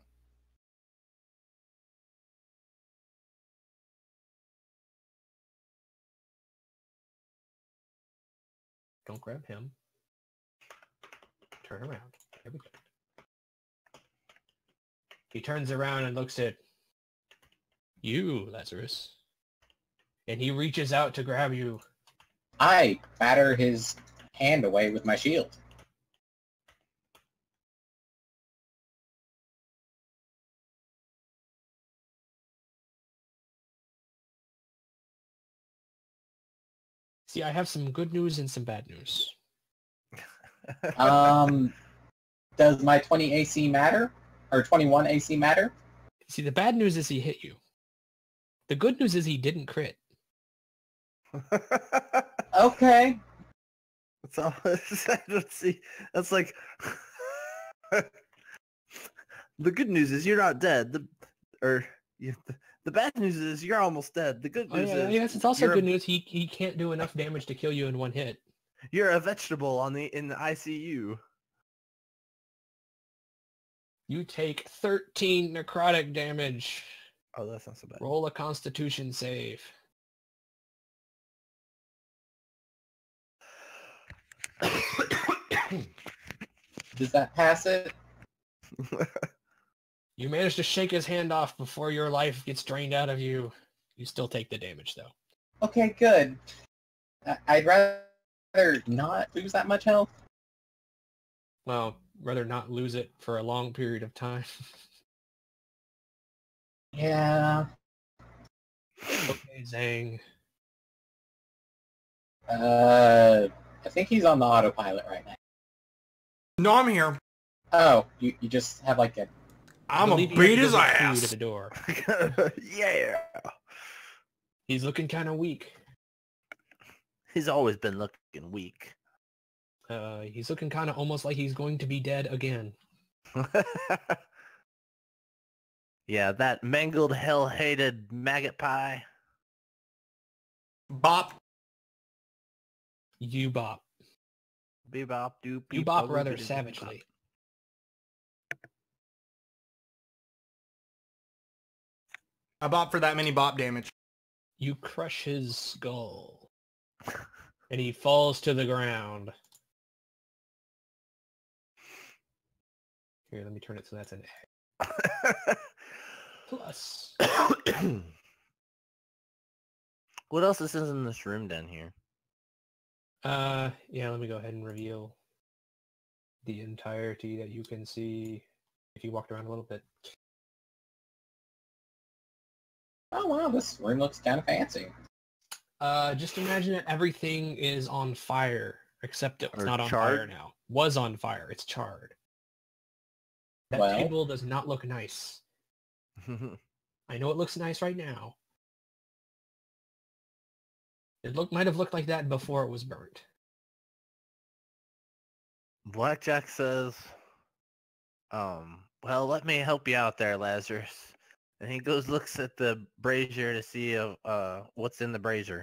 Don't grab him. Turn around. There we go. He turns around and looks at you, Lazarus. And he reaches out to grab you. I batter his hand away with my shield. See, I have some good news and some bad news. Um, does my twenty A C matter? Or twenty-one A C matter? See, the bad news is he hit you. The good news is he didn't crit. Okay. That's all. I don't see. That's like. The good news is you're not dead. The or you, the, the bad news is you're almost dead. The good Oh, news yeah, is yes, it's also you're good a, news he he can't do enough damage to kill you in one hit. you're a vegetable on the in the I C U. You take thirteen necrotic damage. Oh, that's not so bad. Roll a Constitution save. Does that pass it? You manage to shake his hand off before your life gets drained out of you. You still take the damage, though. Okay, good. I- I'd rather not lose that much health. Well, rather not lose it for a long period of time. Yeah. Okay, Zhang. Uh, I think he's on the autopilot right now. No, I'm here. Oh, you, you just have like a... I'm I gonna believe you have beat to his go get food ass. at the door. Yeah. He's looking kind of weak. He's always been looking weak. Uh, he's looking kind of almost like he's going to be dead again. Yeah, that mangled, hell-hated maggot pie. Bop. You bop. Bebop, doop, You beep, bop bubble, rather biddy, savagely. I bop for that many bop damage. You crush his skull. And he falls to the ground. Here, let me turn it so that's an A. Plus. What else is in this room down here? Uh, yeah, let me go ahead and reveal the entirety that you can see if you walked around a little bit. Oh wow, this room looks kind of fancy. Uh, just imagine that everything is on fire, except it's Or not on fire charred? now. Was on fire, it's charred. That Well. table does not look nice. I know it looks nice right now. It look might have looked like that before it was burnt. Blackjack says, um, well, let me help you out there, Lazarus. And he goes, looks at the brazier to see uh, uh what's in the brazier.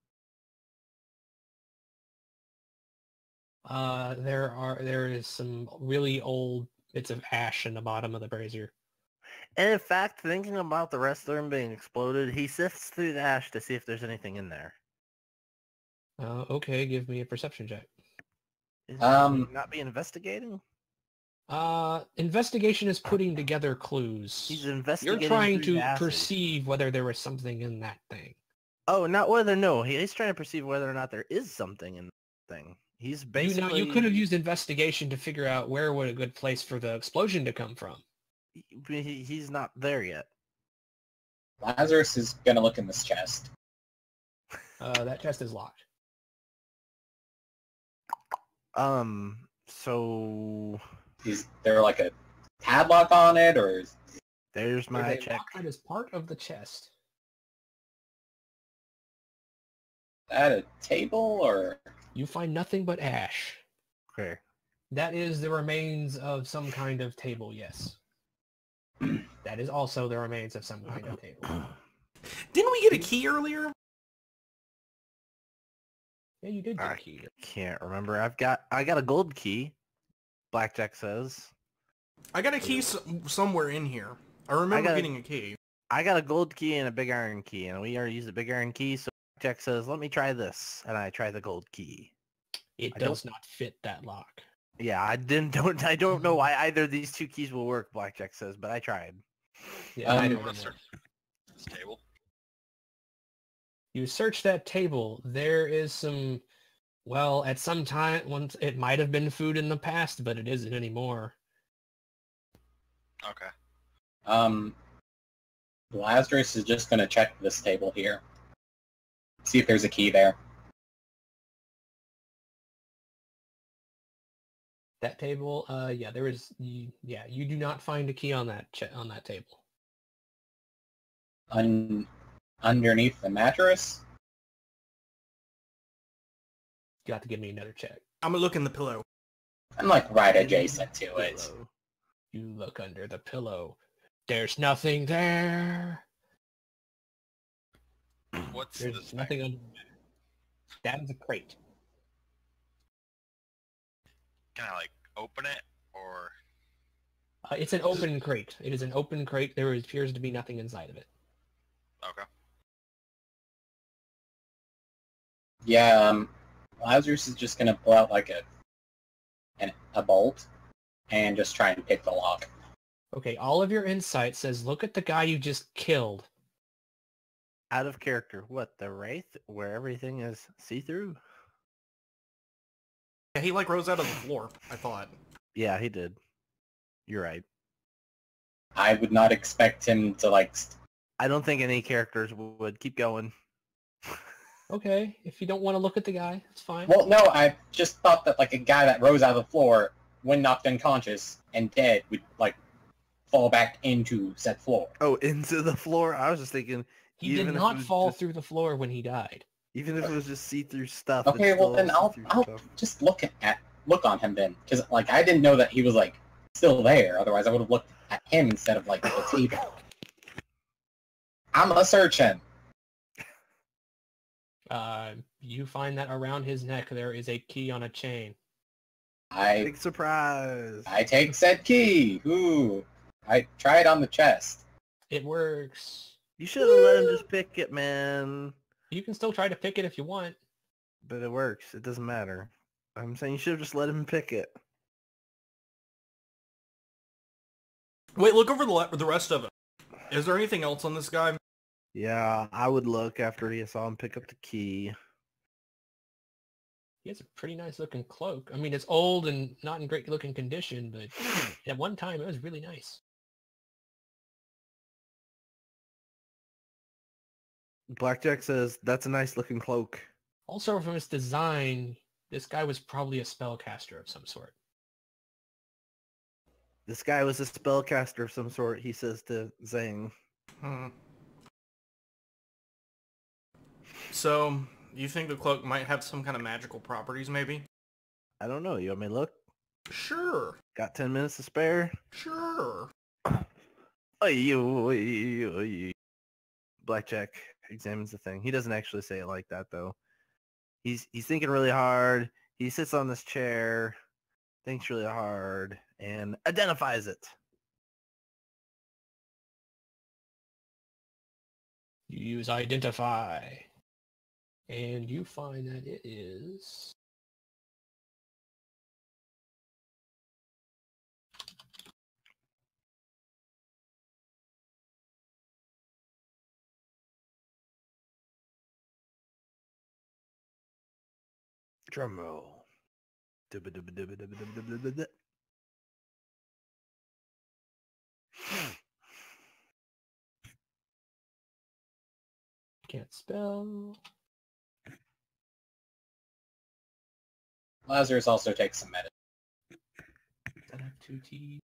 Uh, there are there is some really old bits of ash in the bottom of the brazier. And in fact, thinking about the rest of the room being exploded, he sifts through the ash to see if there's anything in there. Uh, okay, give me a perception check. Is Um, he not be investigating? Uh, investigation is putting together clues. He's You're investigating. trying through to the acid. perceive whether there was something in that thing. Oh, not whether. No, he, he's trying to perceive whether or not there is something in the thing. He's You basically... know, you could have used investigation to figure out where would a good place for the explosion to come from. He, he- he's not there yet. Lazarus is gonna look in this chest. Uh, that chest is locked. Um, so... Is there like a padlock on it, or is There's my There's a check. lock that is part of the chest. that a table, or... You find nothing but ash. Okay. That is the remains of some kind of table, yes. That is also the remains of some kind of table. Didn't we get a key earlier? Yeah, you did get a I key. can't remember. I've got I got a gold key. Blackjack says. I got a key s- somewhere in here. I remember got a- getting a key. I got a gold key and a big iron key, and we already used the big iron key. So Blackjack says, "Let me try this," and I try the gold key. It I don't- does not fit that lock. Yeah, I didn't don't I don't know why either of these two keys will work. Blackjack says, but I tried. Yeah, Um, neither You of want them to work. search this table? You search that table. There is some. Well, at some time, once it might have been food in the past, but it isn't anymore. Okay. Um, Lazarus is just gonna check this table here. See if there's a key there. That table, uh, yeah, there is. You, yeah, you do not find a key on that che- on that table. Un- underneath the mattress? You have to give me another check. I'm gonna look in the pillow. I'm like right adjacent to it. Hello. You look under the pillow. There's nothing there. What's There's this nothing thing? under there. That is a crate. Can I like open it or? Uh, it's an open crate. It is an open crate. There appears to be nothing inside of it. Okay. Yeah, um, Lazarus is just gonna pull out like a an, a bolt and just try and pick the lock. Okay, all of your insight says look at the guy you just killed. Out of character. What, the Wraith, where everything is see-through? Yeah, he like rose out of the floor, I thought. Yeah, he did. You're right. I would not expect him to like. St- I don't think any characters would. Keep going. Okay, if you don't want to look at the guy, it's fine. well, no, I just thought that like a guy that rose out of the floor when knocked unconscious and dead would like fall back into said floor. Oh, into the floor? I was just thinking, he even did if it not was fall just- through the floor when he died. even if it was just see-through stuff. Okay, it's well still then I'll see-through I'll stuff. just look at, at look on him then, because like I didn't know that he was like still there. Otherwise, I would have looked at him instead of like the table. I'm gonna search him. Uh, you find that around his neck there is a key on a chain. I Big surprise. I take said key. Ooh, I try it on the chest. It works. You should have let him just pick it, man. You can still try to pick it if you want. But it works. It doesn't matter. I'm saying you should have just let him pick it. Wait, look over the le- the rest of it. Is there anything else on this guy? Yeah, I would look after he saw him pick up the key. He has a pretty nice looking cloak. I mean, it's old and not in great looking condition, but at one time it was really nice. Blackjack says, that's a nice looking cloak. Also, from its design, this guy was probably a spellcaster of some sort. This guy was a spellcaster of some sort, he says to Zhang. Hmm. So, you think the cloak might have some kind of magical properties, maybe? I don't know. You want me to look? Sure. Got ten minutes to spare? Sure. Oy, oy, oy. Blackjack examines the thing. He doesn't actually say it like that, though. He's he's thinking really hard. He sits on this chair, thinks really hard, and identifies it. You use identify, and you find that it is Drum roll. Dubba-dubba-dubba-dubba-dubba-dubba-dubba. Can't spell. Lazarus also takes some medicine. Does that have two T?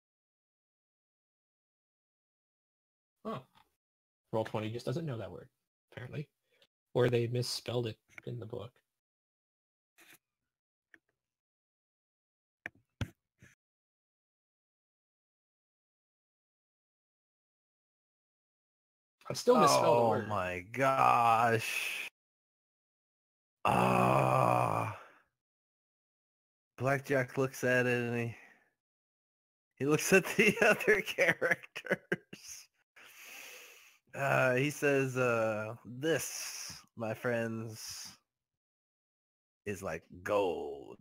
Oh. Roll twenty just doesn't know that word, apparently. Or they misspelled it in the book. I still misspelled the Oh word. my gosh. Ah. Blackjack looks at it and he he looks at the other characters. Uh, he says, uh, this, my friends, is like gold.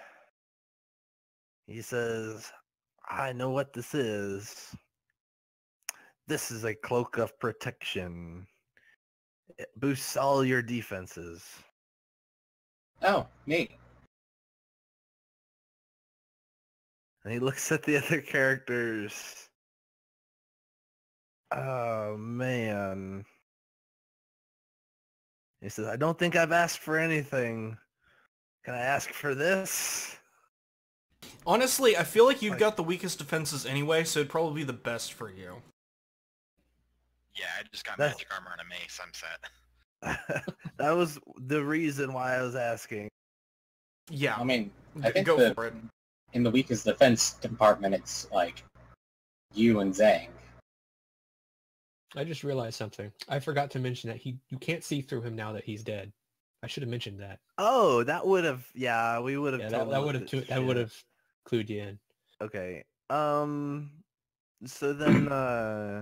He says, I know what this is. This is a cloak of protection. It boosts all your defenses. Oh, neat. And he looks at the other characters. Oh, man. He says, I don't think I've asked for anything. Can I ask for this? Honestly, I feel like you've Like- got the weakest defenses anyway, so it'd probably be the best for you. Yeah, I just got That's- magic armor and a mace. I'm set. That was the reason why I was asking. Yeah, I mean, I g- think go the, for it. in the weakest defense compartment, it's like you and Zhang. I just realized something. I forgot to mention that he you can't see through him now that he's dead. I should have mentioned that. Oh, that would have, yeah, we would have Yeah, told that, that him would have this that would shit. have clued you in. Okay. Um, so then, uh,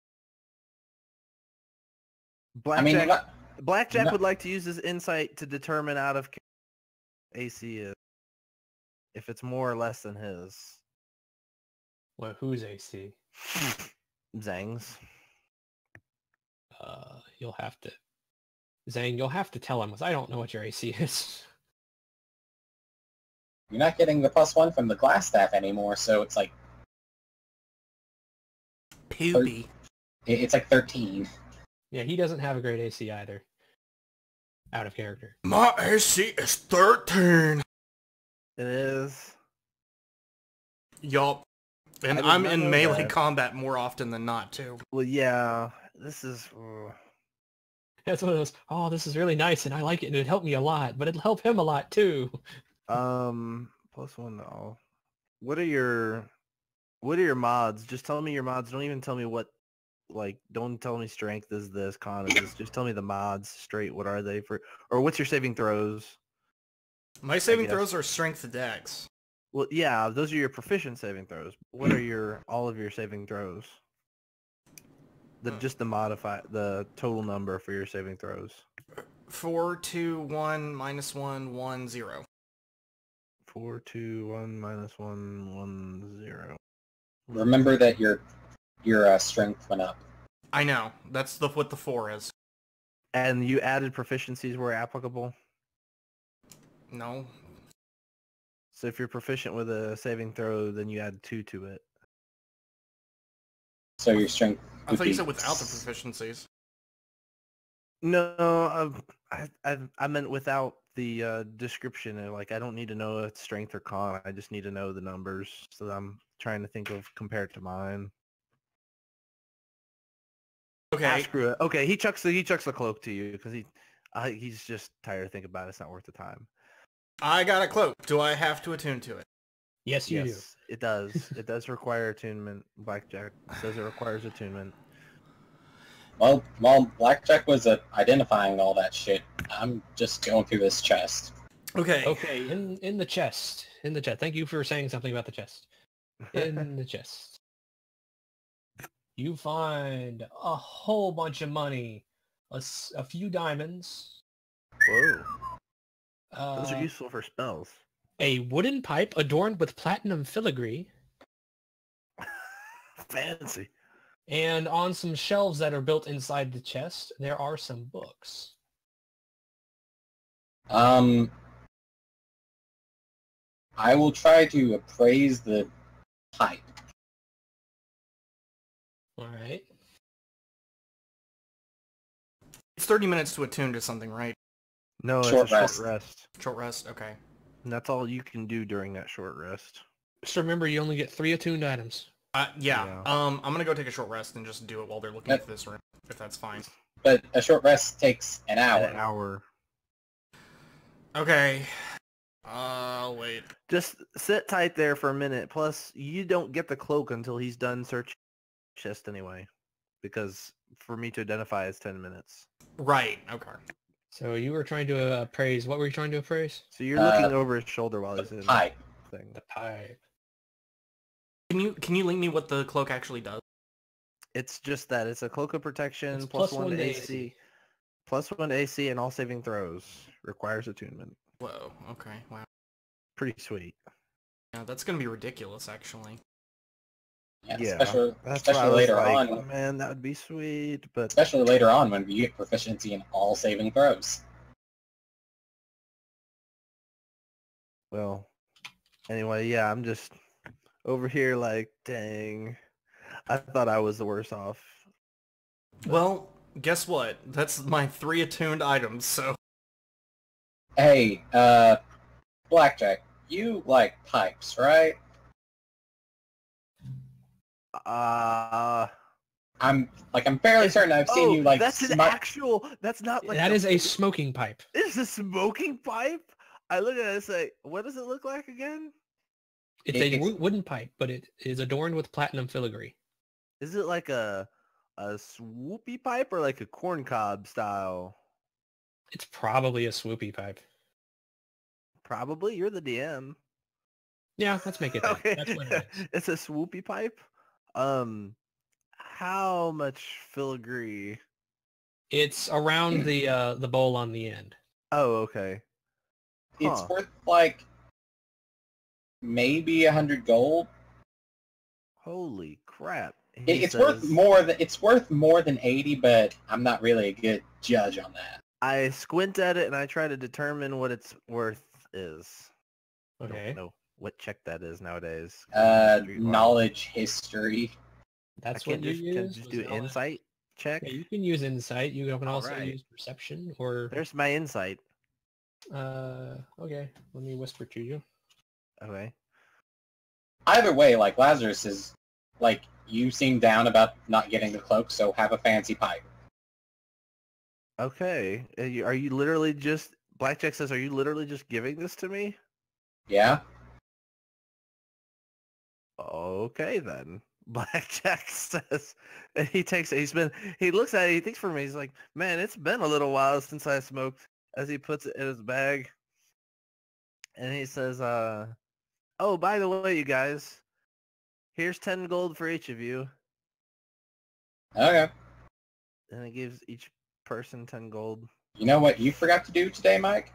I mean, Blackjack, not, Blackjack not- would like to use his insight to determine out of A C is, if it's more or less than his. Well, who's A C? Zhang's. Uh, you'll have to, Zhang. You'll have to tell him because I don't know what your A C is. you're not getting the plus one from the glass staff anymore, so it's like Poopy. it- it's like thirteen. Yeah, he doesn't have a great A C either. Out of character. My A C is thirteen. It is. Yup. And I did I'm not in know melee that. combat more often than not, too. Well, yeah. This is. uh, That's one of those. Oh, this is really nice, and I like it, and it helped me a lot, but it'll help him a lot too. Um, plus one to all. What are your, what are your mods? Just tell me your mods. Don't even tell me what, like, don't tell me strength is this, con is this. Just tell me the mods straight. What are they for, or what's your saving throws? My saving guess. throws are strength to dex. Well, yeah, those are your proficient saving throws. What are your, all of your saving throws? The, Hmm. just the modify, the total number for your saving throws. Four, two, one, minus one, one, zero. Four, two, one, minus one, one, zero. Remember that your your uh, strength went up. I know. That's the what the four is. And you added proficiencies where applicable. No. So if you're proficient with a saving throw, then you add two to it. So your strength. I would thought you be said without the proficiencies. No, um, I, I I meant without the uh, description. uh, Like I don't need to know if it's strength or con. I just need to know the numbers. So that I'm trying to think of compared to mine. Ah, Okay. screw it. Okay, he chucks the he chucks the cloak to you because he uh, he's just tired of thinking about it. It's not worth the time. I got a cloak. Do I have to attune to it? Yes, you yes, it does. It does require attunement. Blackjack says it requires attunement. Well, while Blackjack was uh, identifying all that shit, I'm just going through this chest. Okay. do. Okay, in in the chest, in the chest. Thank you for saying something about the chest. In the chest, you find a whole bunch of money, a, s- a few diamonds, Whoa, uh, those are useful for spells. a wooden pipe adorned with platinum filigree, Fancy. and on some shelves that are built inside the chest, there are some books. Um, I will try to appraise the pipe. All right. It's thirty minutes to attune to something, right? No, Short it's a rest. short rest. Short rest. Okay. And that's all you can do during that short rest. Just remember, you only get three attuned items. Uh, yeah. Yeah. Um, I'm gonna go take a short rest and just do it while they're looking That- at this room, if that's fine. But a short rest takes an hour. An hour. Okay. Uh, wait. Just sit tight there for a minute. Plus, you don't get the cloak until he's done searching the chest anyway. Because for me to identify it's ten minutes. Right. Okay. So you were trying to uh, appraise. What were you trying to appraise? So you're Uh, looking over his shoulder while he's in Pipe. the thing. The pipe. Can you can you link me what the cloak actually does? It's just that. It's a cloak of protection, It's plus, plus one one to to A C. A C. Plus one to A C and all saving throws. Requires attunement. Whoa. Okay. Wow. Pretty sweet. Yeah, that's gonna be ridiculous, actually. Yeah, Yeah, especially, That's why I especially was later like, on. man, that would be sweet. But Especially later on when you get proficiency in all saving throws. well, anyway, yeah, I'm just over here like, dang. I thought I was the worst off. Well, guess what? That's my three attuned items. So Hey, uh, Blackjack, you like pipes, right? Uh I'm like I'm fairly certain I've seen oh, you like that's an smut- actual. That's not like That a- is a smoking pipe. It's a smoking pipe. I look at it and say, what does it look like again? It's It- a it's- wo- wooden pipe, but it is adorned with platinum filigree. Is it like a a swoopy pipe or like a corn cob style? It's probably a swoopy pipe. Probably. You're the D M. Yeah, let's make it that. Okay. That's what it is. It's a swoopy pipe. Um, how much filigree? It's around the uh, the bowl on the end. Oh, okay. It's Huh. worth like maybe a hundred gold. Holy crap! It, He it's worth says- more than it's worth more than eighty, but I'm not really a good judge on that. I squint at it and I try to determine what its worth is. I don't Okay, know what check that is nowadays. Uh, Streetwise. knowledge history. that's I can't what you just, use. can I just Was do it all that? insight check. Yeah, you can use insight. You can also Alright. use perception or. There's my insight. Uh, okay, let me whisper to you. Okay. Either way, like Lazarus is like you seem down about not getting the cloak, so have a fancy pipe. Okay. Are you, are you literally just Blackjack says? Are you literally just giving this to me? Yeah. Okay then. Blackjack says, and he takes it. He's been. He looks at it. He thinks for me. He's like, man, it's been a little while since I smoked. As he puts it in his bag, and he says, uh, oh, by the way, you guys, here's ten gold for each of you. Okay. And he gives each person ten gold. You know what you forgot to do today, Mike?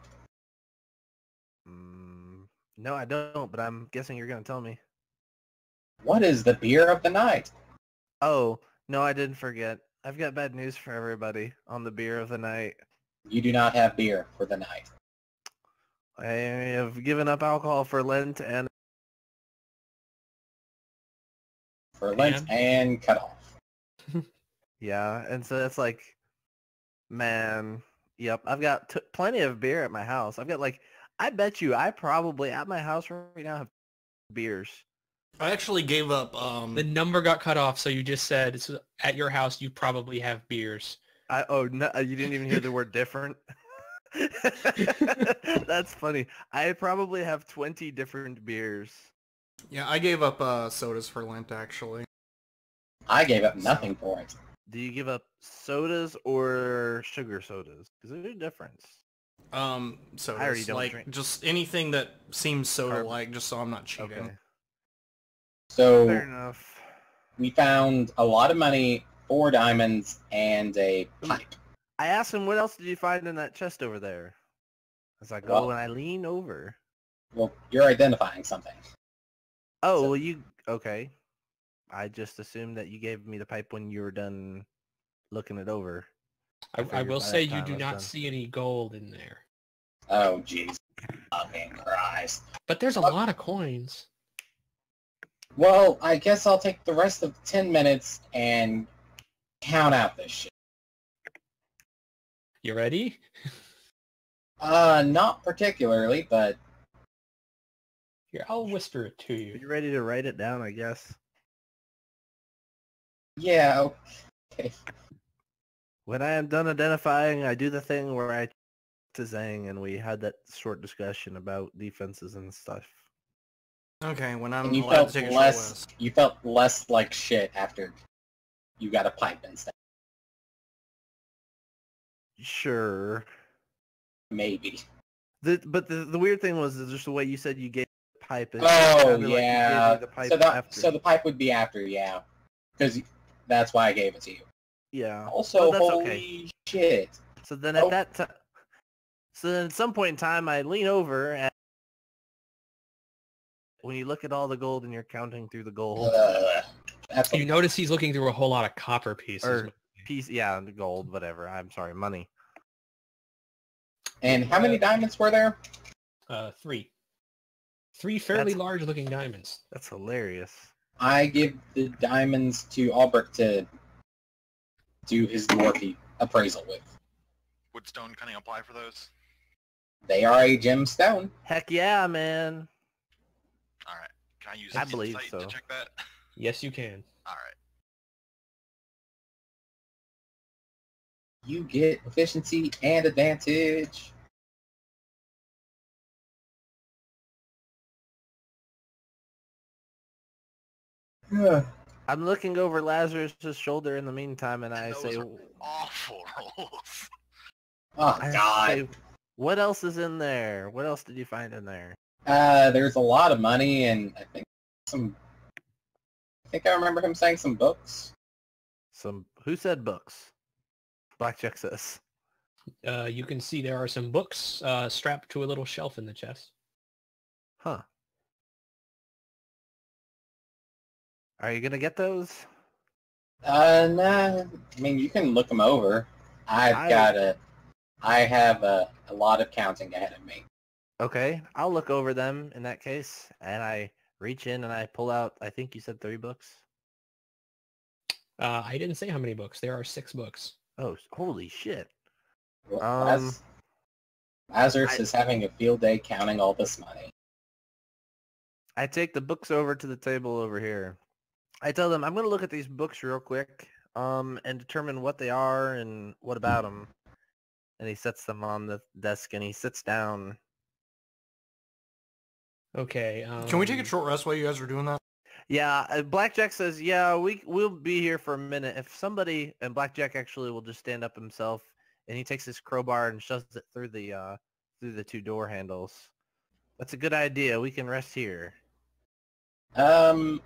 Mm, no, I don't. But I'm guessing you're gonna tell me. What is the beer of the night? Oh, no, I didn't forget. I've got bad news for everybody on the beer of the night. You do not have beer for the night. I have given up alcohol for Lent and For Lent And? and cut off. yeah, and so it's like, man, yep, I've got t- plenty of beer at my house. I've got like, I bet you I probably at my house right now have beers. I actually gave up. Um, The number got cut off, so you just said it's at your house. You probably have beers. I oh no, you didn't even hear the word different. That's funny. I probably have twenty different beers. yeah, I gave up uh, sodas for Lent actually. I gave up nothing for it. Do you give up sodas or sugar sodas? Because there's a difference. Um, sodas, already don't like drink. just anything that seems Carb. soda-like, just so I'm not cheating. Okay. So Fair enough. we found a lot of money, four diamonds, and a pipe. I asked him, what else did you find in that chest over there? As I go Well- and I lean over. Well, you're identifying something. Oh, So- well, you... Okay. I just assumed that you gave me the pipe when you were done looking it over. I I, I figured will by say that you time do I was not done. see any gold in there. Oh, jeez. Fucking Christ. But there's a Fuck. lot of coins. Well, I guess I'll take the rest of ten minutes and count out this shit. You ready? Uh, not particularly, but Here, I'll whisper it to Are you. you ready to write it down, I guess? yeah, okay. When I am done identifying, I do the thing where I to Zhang and we had that short discussion about defenses and stuff. Okay, when I'm And you allowed felt to take a short less. rest. You felt less like shit after you got a pipe instead. Sure. Maybe. The, but the, the weird thing was is just the way you said you gave the pipe. It Oh sounded like you gave yeah. me the pipe so that after. so the pipe would be after, yeah, because that's why I gave it to you. Yeah. Also, Well, that's holy okay. shit. So then at Oh. that time, so then at some point in time, I lean over and when you look at all the gold and you're counting through the gold Ugh. That's You notice he's looking through a whole lot of copper pieces. or piece, yeah, the gold, whatever. I'm sorry, money. And how many diamonds were there? Uh, three. Three fairly That's- large-looking diamonds. That's hilarious. I give the diamonds to Albrecht to do his dwarfy appraisal with. Would stone cutting apply for those? They are a gemstone. Heck yeah, man. All right. Can I use I insight believe to so. check that? Yes, you can. All right. You get efficiency and advantage. Ugh. I'm looking over Lazarus's shoulder in the meantime, and I Those say, are awful rolls. Oh I god. say, what else is in there? What else did you find in there? Uh, there's a lot of money and I think some. I think I remember him saying some books. Some who said books? Blackjack says. Uh, you can see there are some books uh, strapped to a little shelf in the chest. Huh. Are you gonna get those? Uh, nah. I mean, you can look them over. I've I- got a. I have a, a lot of counting ahead of me. Okay, I'll look over them in that case, and I reach in and I pull out. I think you said three books. Uh, I didn't say how many books. There are six books. Oh, s- holy shit! Well, Um, Laz- Lazarus I- is having a field day counting all this money. I take the books over to the table over here. I tell them I'm gonna look at these books real quick, um, and determine what they are and what about them. And he sets them on the desk and he sits down. Okay. Um, Can we take a short rest while you guys are doing that? Yeah, uh, Blackjack says, yeah, we we'll be here for a minute. If somebody and Blackjack actually will just stand up himself, and he takes his crowbar and shoves it through the uh through the two door handles. That's a good idea. We can rest here. Um.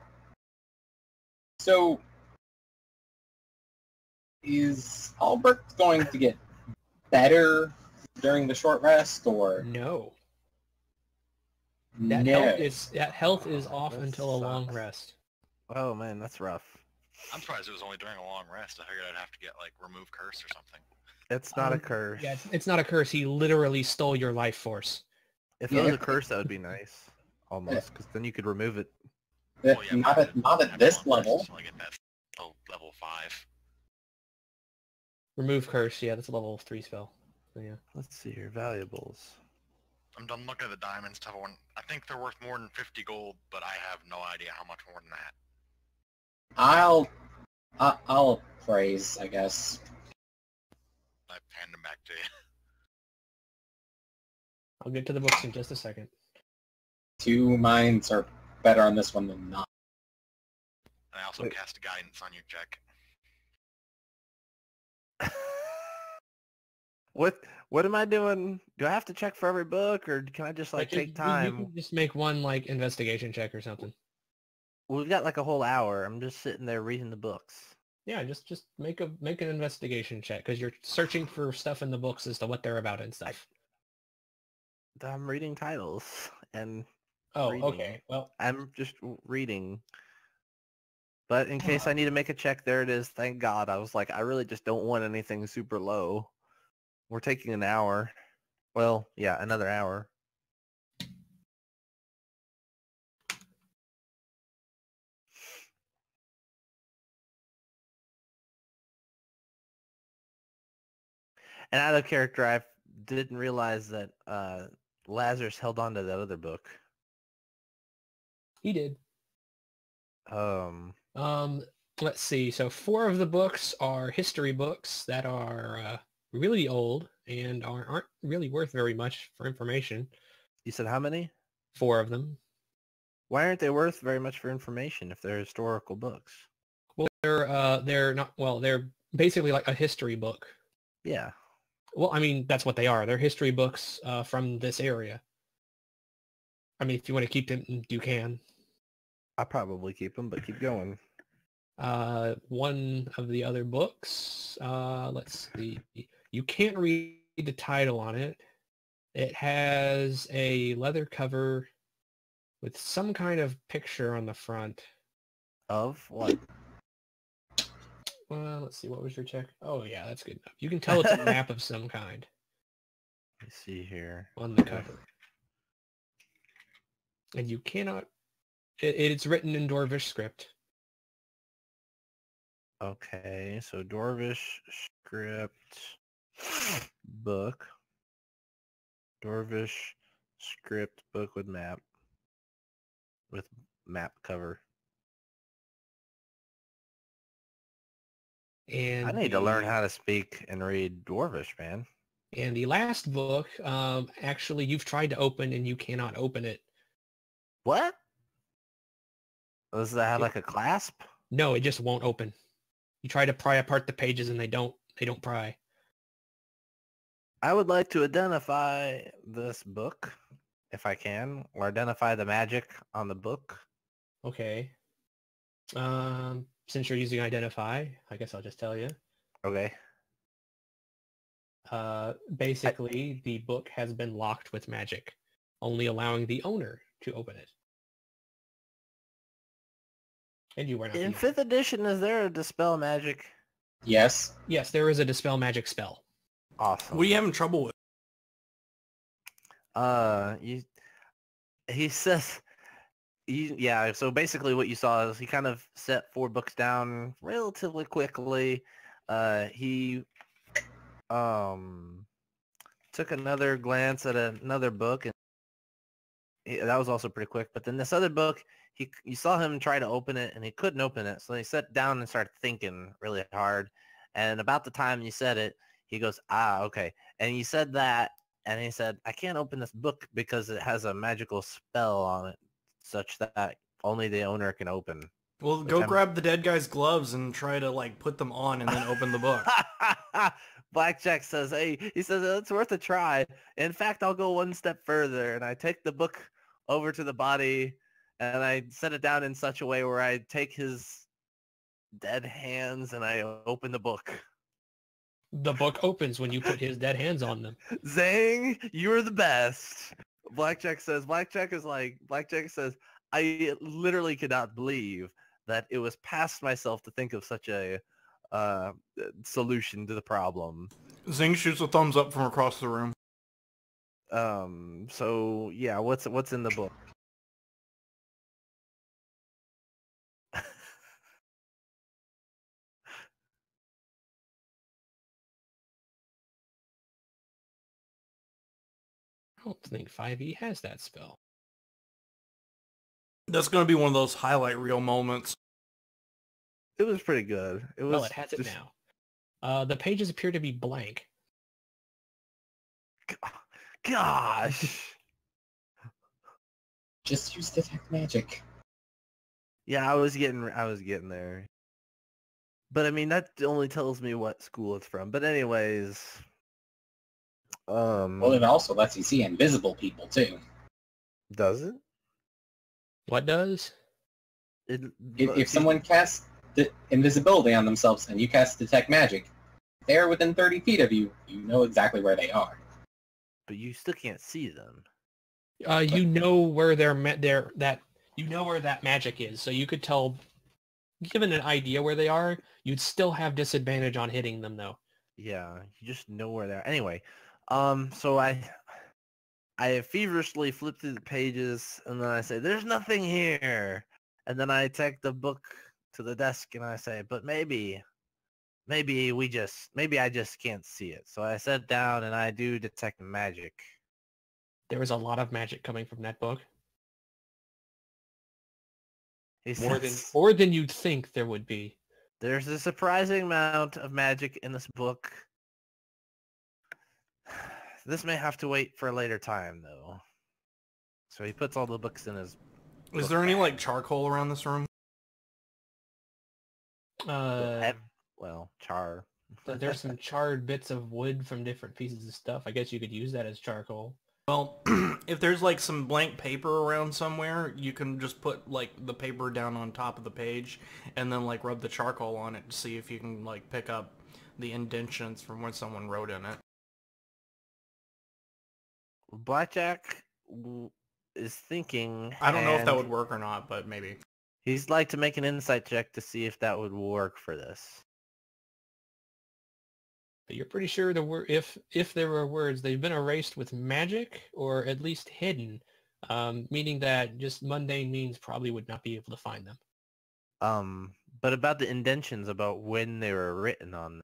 So, is Albrecht going to get better during the short rest, or No. That no? health is that health is off That until a long sucks. rest. Oh man, that's rough. I'm surprised it was only during a long rest. I figured I'd have to get like remove curse or something. It's not a Um, curse. Yeah, it's, it's not a curse. He literally stole your life force. If it Yeah. was a curse, that would be nice, almost, because then you could remove it. That- Well, yeah, not but at not I at have this long rest level. until I get that oh, level five. Remove curse. Yeah, that's a level three spell. So, yeah. Let's see here, valuables. I'm done looking at the diamond stuff. I want- I think they're worth more than fifty gold, but I have no idea how much more than that. I'll I, I'll praise, I guess. I hand them back to you. I'll get to the books in just a second. Two minds are better on this one than not. And I also Wait. cast a guidance on your check. What what am I doing? Do I have to check for every book, or can I just like Like, you- take you- time? You can just make one like investigation check or something. We've got like a whole hour. I'm just sitting there reading the books. Yeah, just just make a make an investigation check because you're searching for stuff in the books as to what they're about and stuff. I'm reading titles, and Oh, reading. okay. Well, I'm just reading. But in case I need to make a check, there it is. Thank God. I was like, I really just don't want anything super low. We're taking an hour. Well, yeah, another hour. And out of character, I didn't realize that uh, Lazarus held on to that other book. He did. Um, Um, let's see. So four of the books are history books that are uh, really old and are, aren't really worth very much for information. you said how many? Four of them. Why aren't they worth very much for information if they're historical books? Well, they're uh, they're not. Well, they're basically like a history book. Yeah. Well, I mean, that's what they are. They're history books uh, from this area. I mean, if you want to keep them, you can. I'll probably keep them, but keep going. Uh, one of the other books, uh, let's see. You can't read the title on it. It has a leather cover with some kind of picture on the front. Of what? Well, let's see. What was your check? Oh, yeah, that's good enough. You can tell it's a map of some kind Let me see here. on the cover. And you cannot... It, it's written in Dwarvish script. Okay, so Dwarvish script book. Dwarvish script book with map. With map cover. And I need to the- learn how to speak and read Dwarvish, man. And the last book, um, actually, you've tried to open and you cannot open it. What? Does that have like a clasp? No, it just won't open. You try to pry apart the pages and they don't. They don't pry. I would like to identify this book, if I can, or identify the magic on the book. Okay. Um, since you're using identify, I guess I'll just tell you. Okay. Uh, basically, the book has been locked with magic, only allowing the owner to open it. And you were not. In the- fifth edition, is there a dispel magic? Yes. Yes, there is a dispel magic spell. Awesome. What are you having trouble with? Uh, you. He says, you, yeah. So basically, what you saw is he kind of set four books down relatively quickly. Uh, he, um, took another glance at another book, and he, that was also pretty quick. But then this other book, he, you saw him try to open it, and he couldn't open it. So he sat down and started thinking really hard. And about the time you said it, he goes, ah, okay. And you said that, and he said, I can't open this book because it has a magical spell on it, such that only the owner can open. Well, Which go I'm- grab the dead guy's gloves and try to like put them on and then open the book. Blackjack says, hey, he says, it's worth a try. In fact, I'll go one step further, and I take the book over to the body, and I set it down in such a way where I take his dead hands, and I open the book. The book opens when you put his dead hands on them. Zang, you're the best. Blackjack says, Blackjack is like, Blackjack says, I literally could not believe that it was past myself to think of such a uh, solution to the problem. Zing shoots a thumbs up from across the room. Um, so yeah, what's what's in the book? I don't think five E has that spell. That's going to be one of those highlight reel moments. It was pretty good. It was Well, it has it just- now. Uh, the pages appear to be blank. Gosh. Just use detect magic. Yeah, I was getting I was getting there. But I mean that only tells me what school it's from. But anyways, um Well, it also lets you see invisible people too. does it? What does? It If, but if see- someone casts the invisibility on themselves and you cast detect magic, if they're within thirty feet of you, you know exactly where they are. but you still can't see them. Uh, you know where they're met. There that you know where that magic is, so you could tell. Given an idea where they are, you'd still have disadvantage on hitting them, though. Yeah, you just know where they are. Anyway, um, so I, I feverishly flip through the pages, and then I say, "There's nothing here," and then I take the book to the desk, and I say, "But maybe, maybe we just, maybe I just can't see it. So I sat down and I do detect magic. There was a lot of magic coming from that book. He More than says, more than you'd think there would be. there's a surprising amount of magic in this book. This may have to wait for a later time, though. So he puts all the books in his... Is book there any bag. like charcoal around this room? Uh, Ev- Well, char. so there's some charred bits of wood from different pieces of stuff. I guess you could use that as charcoal. Well, if there's like some blank paper around somewhere, you can just put like the paper down on top of the page and then like rub the charcoal on it to see if you can like pick up the indentions from when someone wrote in it. Blackjack w- is thinking... I don't know if that and would work or not, but maybe. He's like to make an insight check to see if that would work for this. But you're pretty sure the word, if if there were words, they've been erased with magic or at least hidden, um, meaning that just mundane means probably would not be able to find them. Um, but about the indentions, about when they were written on.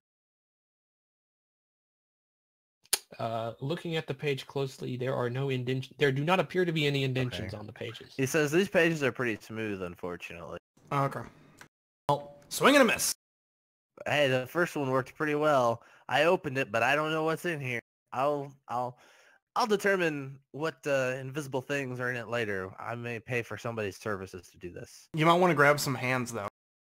Uh, looking at the page closely, there are no indentions. There do not appear to be any indentions Okay. on the pages. He says these pages are pretty smooth, unfortunately. Okay. Well, swing and a miss. Hey, the first one worked pretty well. I opened it, but I don't know what's in here. I'll, I'll, I'll determine what uh, invisible things are in it later. I may pay for somebody's services to do this. You might want to grab some hands though.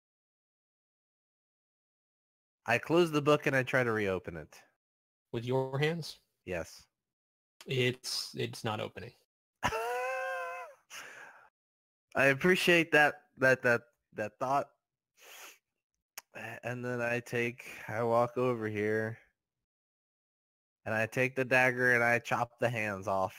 I close the book and I try to reopen it. With your hands, Yes. it's it's not opening. I appreciate that that that that thought. And then I take I walk over here and I take the dagger and I chop the hands off.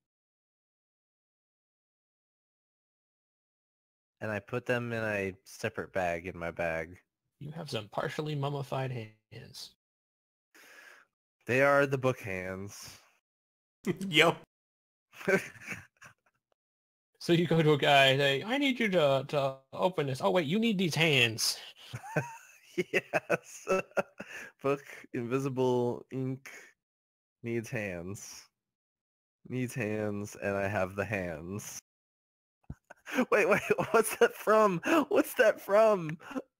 And I put them in a separate bag in my bag. You have some partially mummified hands. They are the book hands. Yep. So you go to a guy and say, I need you to, to open this. Oh, wait, you need these hands. Yes. Book invisible ink needs hands. Needs hands, and I have the hands. Wait, wait, what's that from? What's that from?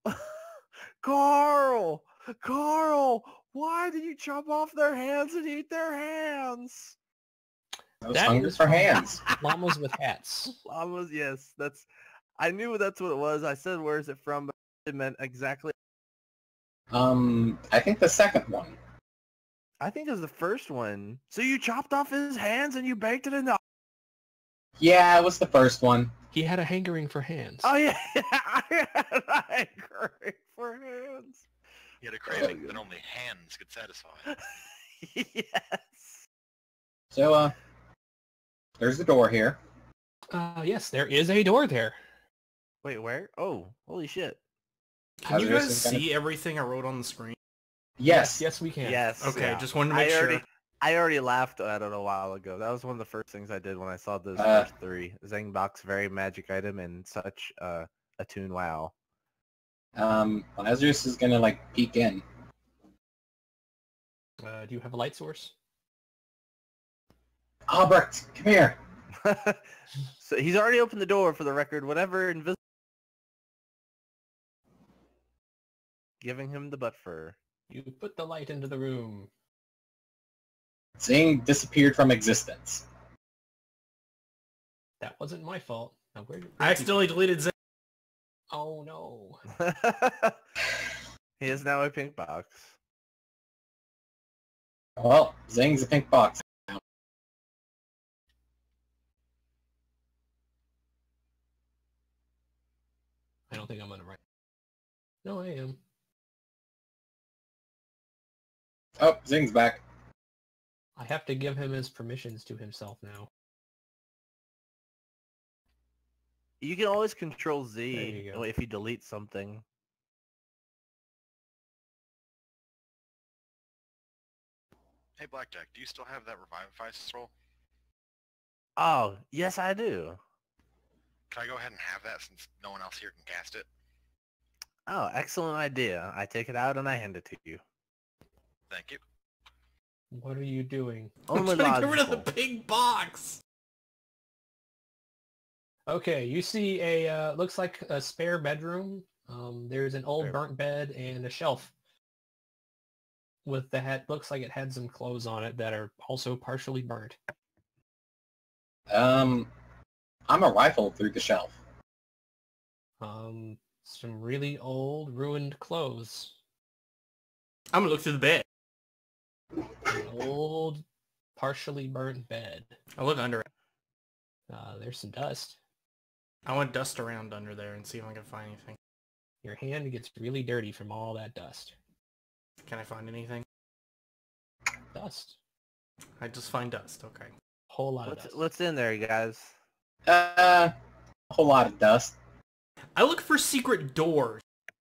Carl! Carl! Why did you chop off their hands and eat their hands? I was That hungry is for from- hands. Llamas with hats. Llamas, yes, that's... I knew that's what it was. I said, where's it from? But it meant exactly... Um, I think the second one. I think it was the first one. So you chopped off his hands and you baked it in the... Yeah, it was the first one. He had a hankering for hands. Oh yeah, I had a craving for hands. He had a craving that only hands could satisfy. Yes. So, uh, there's the door here. Uh, yes, there is a door there. Wait, where? Oh, holy shit. Can you Hazardous guys is gonna- see everything I wrote on the screen? Yes. Yes, we can. Yes. Okay, yeah. just wanted to I make already, sure. I already laughed at it a while ago. That was one of the first things I did when I saw those Uh, first three. Zangbok's very magic item and such uh, a tune wow. Um, Lazarus is gonna, like, peek in. Uh, do you have a light source? Albert, come here. So he's already opened the door for the record. Whatever invisible... Giving him the butt fur. You put the light into the room. Zing disappeared from existence. That wasn't my fault. Now, where did- I accidentally deleted Zing. Oh no. He is now a pink box. Well, Zing's a pink box. I don't think I'm gonna write. No, I am. Oh, Zing's back. I have to give him his permissions to himself now. You can always control There Z you go. if you delete something. Hey, Blackjack, do you still have that Revivify scroll? Oh, yes I do. Can I go ahead and have that since no one else here can cast it? Oh, excellent idea. I take it out and I hand it to you. Thank you. What are you doing? Only I'm trying to get rid of logical. the big box. Okay, you see a uh, looks like a spare bedroom. Um, there's an old Spare- burnt bed and a shelf with the hat. Looks like it had some clothes on it that are also partially burnt. Um, I'm a rifle through the shelf. Um, some really old, ruined clothes. I'm gonna look through the bed. An old, partially burnt bed. I look under it. Uh, there's some dust. I want to dust around under there and see if I can find anything. Your hand gets really dirty from all that dust. Can I find anything? Dust. I just find dust. Okay. Whole lot of What's, dust. what's in there, you guys? Uh, a whole lot of dust. I look for secret doors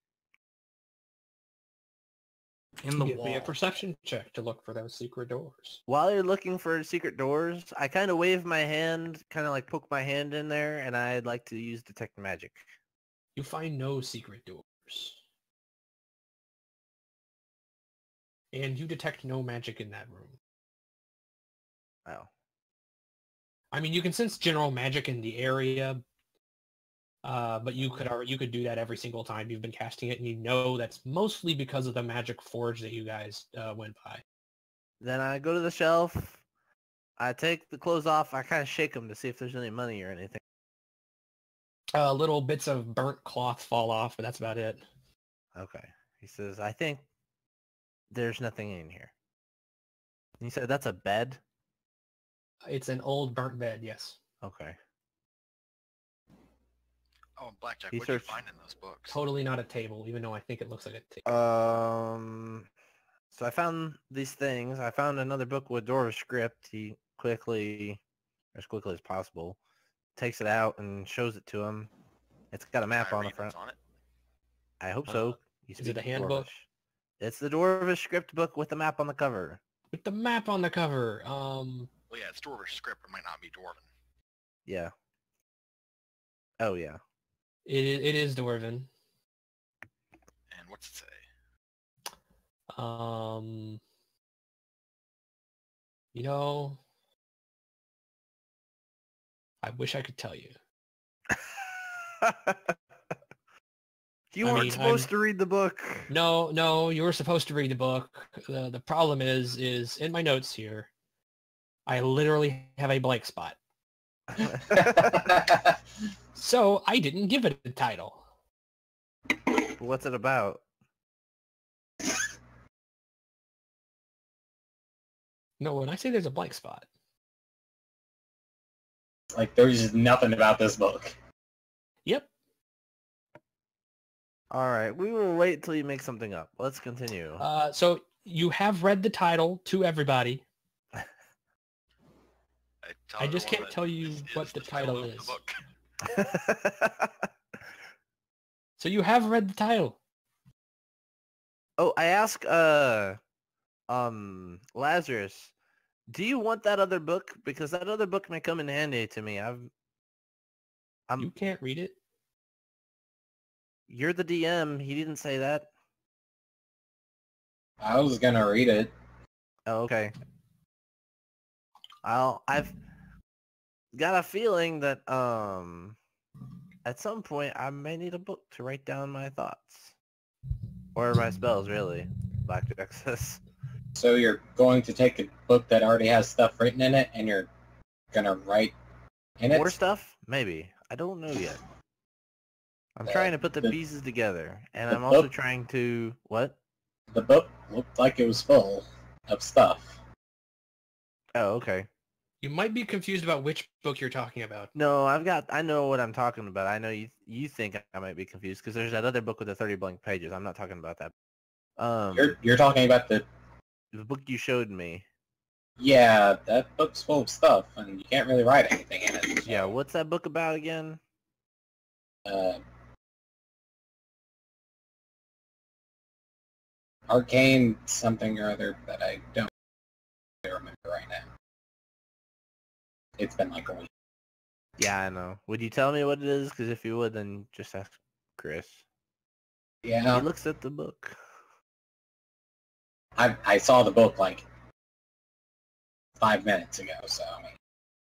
in the Give wall. me a perception check to look for those secret doors. While you're looking for secret doors, I kind of wave my hand, kind of like poke my hand in there, and I'd like to use detect magic. You find no secret doors. And you detect no magic in that room. Oh. I mean, you can sense general magic in the area, uh, but you could you could do that every single time you've been casting it, and you know that's mostly because of the magic forge that you guys uh, went by. Then I go to the shelf. I take the clothes off. I kind of shake them to see if there's any money or anything. Uh, little bits of burnt cloth fall off, but that's about it. Okay. He says, I think there's nothing in here. He said, that's a bed? It's an old burnt bed, yes. Okay. Oh, and Blackjack, He what did you searched- find in those books? Totally not a table, even though I think it looks like a table. Um, so I found these things. I found another book with Dwarvish script. He quickly, as quickly as possible, takes it out and shows it to him. It's got a map Can I on the read front. what's on it? I hope Uh, so. You is it speak a handbook? Dwarvish. It's the Dwarvish script book with the map on the cover. With the map on the cover, um, Well, yeah, it's Dwarvish script. It might not be Dwarven. Yeah. Oh, yeah. it, it is Dwarven. And what's it say? Um, you know, I wish I could tell you. You I weren't mean, supposed I'm- to read the book. No, no, you were supposed to read the book. The, the problem is, is in my notes here, I literally have a blank spot. So I didn't give it a title. What's it about? No, when I say there's a blank spot, Like, there's nothing about this book. yep. All right, we will wait till you make something up. Let's continue. Uh, so you have read the title to everybody. I, tell I just everyone can't that tell you this what is the title of is. The book. So you have read the title. Oh, I ask, uh, um, Lazarus, do you want that other book? Because that other book may come in handy to me. I've, I'm, You can't read it. you're the D M. He didn't say that. I was gonna read it. Oh, okay. I'll, I've got a feeling that, um, at some point I may need a book to write down my thoughts. Or my spells, really. Blackjack says. So you're going to take a book that already has stuff written in it, and you're gonna write in it? More stuff? Maybe. I don't know yet. I'm trying to put the the- pieces together, and the I'm also book- trying to... What? The book looked like it was full of stuff. Oh, okay. You might be confused about which book you're talking about. No, I've got... I know what I'm talking about. I know you you think I might be confused, because there's that other book with the thirty blank pages. I'm not talking about that. Um, You're you're talking about the the book you showed me. yeah, that book's full of stuff, and you can't really write anything in it. so, Yeah, what's that book about again? Uh, arcane something or other that I don't remember right now. It's been like a week. Yeah, I know. Would you tell me what it is? Because if you would, then just ask Chris. Yeah, He looks at the book. I I saw the book like five minutes ago, so I mean,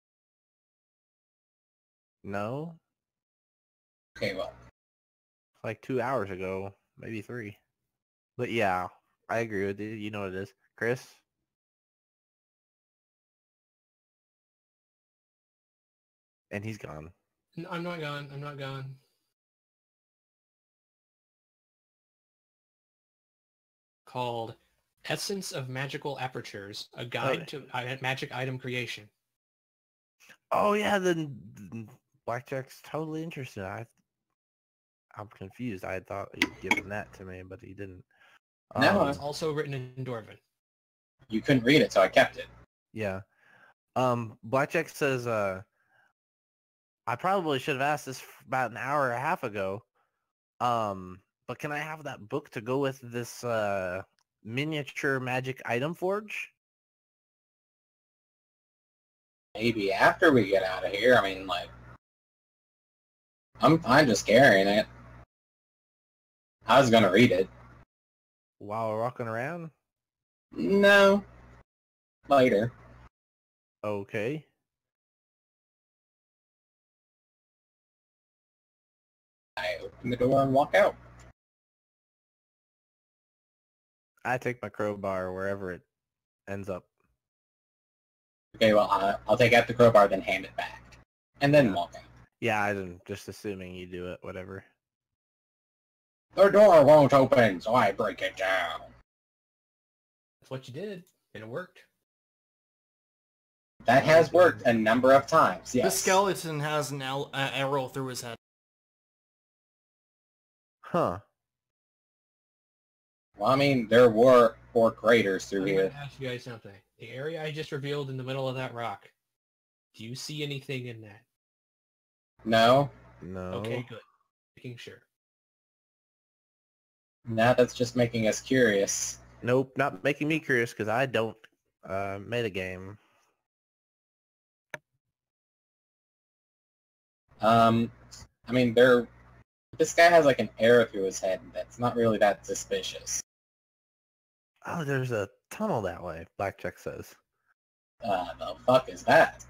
No, okay, well, like two hours ago, maybe three. But yeah, I agree with you. You know what it is, Chris. And he's gone. N- I'm not gone. I'm not gone. Called Essence of Magical Apertures, a guide to i- magic item creation. Oh yeah, then then Blackjack's totally interested. I, I'm confused. I thought he'd given that to me, but he didn't. No, Um, It's also written in Dwarven. you couldn't read it, so I kept it. yeah. Um, Blackjack says, uh, I probably should have asked this f- about an hour and a half ago. Um, but can I have that book to go with this uh miniature magic item forge? Maybe after we get out of here. I mean, like, I'm fine just carrying it. I was gonna read it. While we're walking around? No, later. Okay. I open the door and walk out. I take my crowbar wherever it ends up. Okay, well, I, I'll take out the crowbar, then hand it back, and then Yeah. walk out. Yeah, I'm just assuming you do it, whatever. The door won't open, so I break it down. That's what you did, and it worked. That has worked a number of times, yes. The skeleton has an al- uh, arrow through his head. Huh. Well, I mean, there were four craters through I'm here. gonna ask you guys something. The area I just revealed in the middle of that rock. Do you see anything in that? No? No. Okay, good. Making sure. Now that's just making us curious. Nope, not making me curious because I don't uh metagame. Um, I mean, there... This guy has like an arrow through his head that's not really that suspicious. Oh, there's a tunnel that way, Blackjack says. Uh, the fuck is that?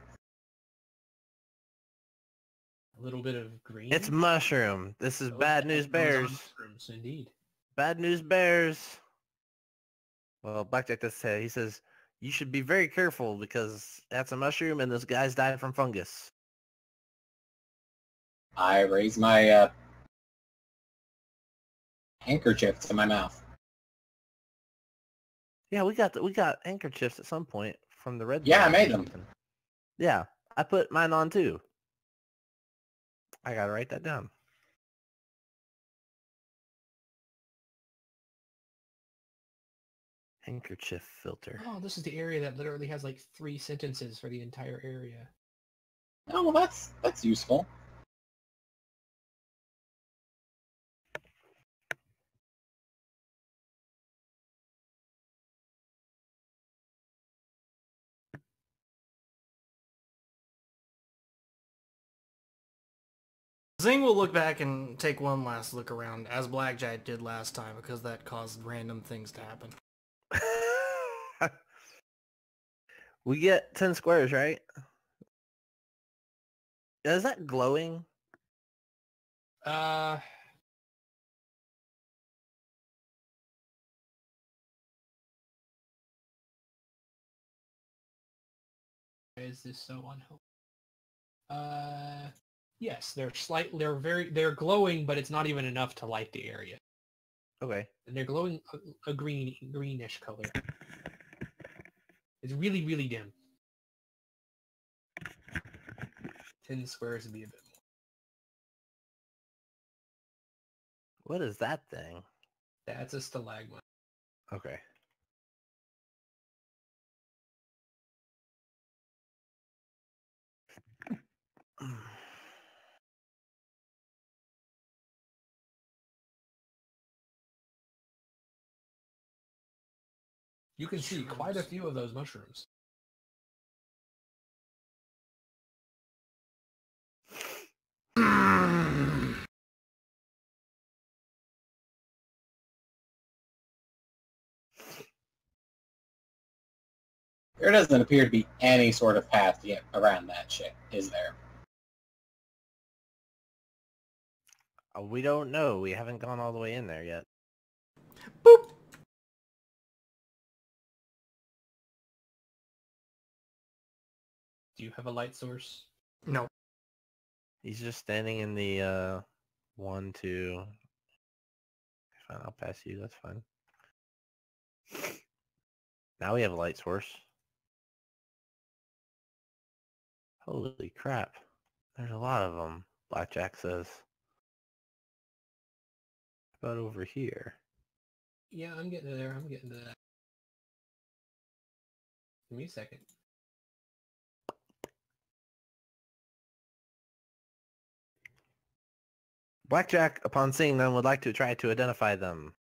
A little bit of green. It's mushroom. This is Those- bad news those are bears. mushrooms, indeed. Bad news bears. Well, Blackjack does say, he says, you should be very careful because that's a mushroom and this guy's died from fungus. I raise my, uh, handkerchief to my mouth. Yeah, we got the, we got handkerchiefs at some point from the red. Yeah, I Barn or made them. something. Yeah, I put mine on too. I gotta write that down. Handkerchief filter. Oh, this is the area that literally has like three sentences for the entire area. Oh, well, that's, that's useful. Zing will look back and take one last look around, as Blackjack did last time, because that caused random things to happen. We get ten squares, right? Is that glowing? Uh, why is this so unhelpful? Uh, yes, they're slight. They're very. They're glowing, but it's not even enough to light the area. Okay. And they're glowing a, a green, greenish color. It's really, really dim. Ten squares would be a bit more. What is that thing? That's a stalagmite. Okay. You can see quite a few of those mushrooms. There doesn't appear to be any sort of path yet around that shit, is there? Uh, We don't know. We haven't gone all the way in there yet. Boop. Do you have a light source? No. He's just standing in the uh one, two. Fine, I'll pass you. That's fine. Now we have a light source. Holy crap! There's a lot of them. Blackjack says. How about over here? Yeah, I'm getting there. I'm getting to that. Give me a second. Blackjack, upon seeing them, would like to try to identify them.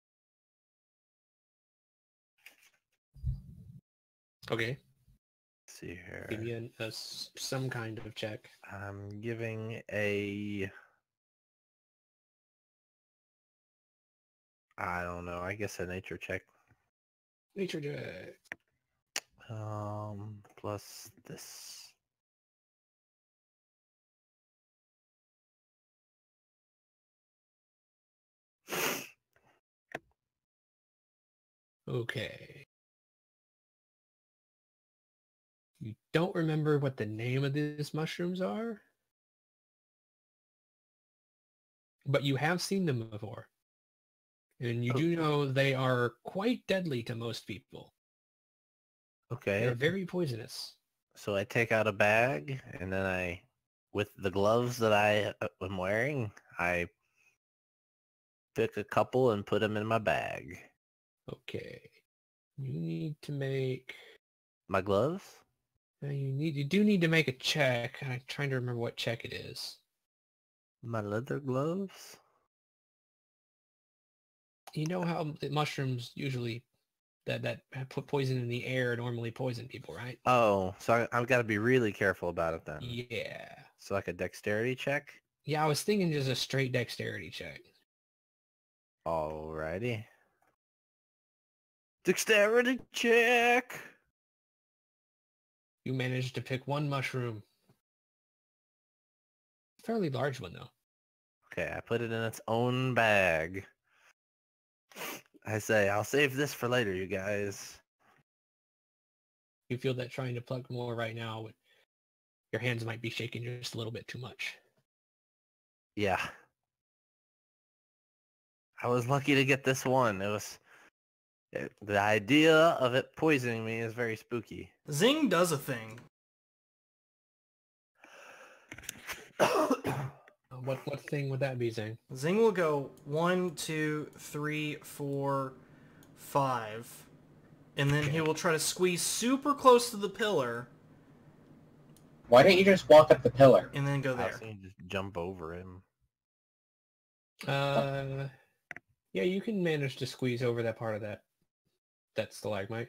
Okay. Let's see here. Give me an, a s- some kind of check. I'm giving a... I don't know. I guess a nature check. Nature check. Um, plus this. Okay. You don't remember what the name of these mushrooms are? But you have seen them before. And you Oh. do know they are quite deadly to most people. Okay. They're very poisonous. So I take out a bag, and then I, with the gloves that I uh, am wearing, I pick a couple and put them in my bag. Okay. You need to make... My gloves? uh, You need. You do need to make a check. I'm trying to remember what check it is. My leather gloves? You know how the mushrooms usually that that put poison in the air normally poison people, right? Oh, so I, I've got to be really careful about it then. Yeah. So like a dexterity check? Yeah, I was thinking just a straight dexterity check. Alrighty. Dexterity check! You managed to pick one mushroom. Fairly large one though. Okay, I put it in its own bag. I say, I'll save this for later, you guys. You feel that trying to pluck more right now, would- your hands might be shaking just a little bit too much. Yeah. I was lucky to get this one. It was... It, the idea of it poisoning me is very spooky. Zing does a thing. Uh, What what thing would that be, Zing? Zing will go one, two, three, four, five, and then he Okay. will try to squeeze super close to the pillar Why don't you just walk up the pillar? and then go I was there. thinking just jump over him. Uh, yeah, you can manage to squeeze over that part of that that stalagmite.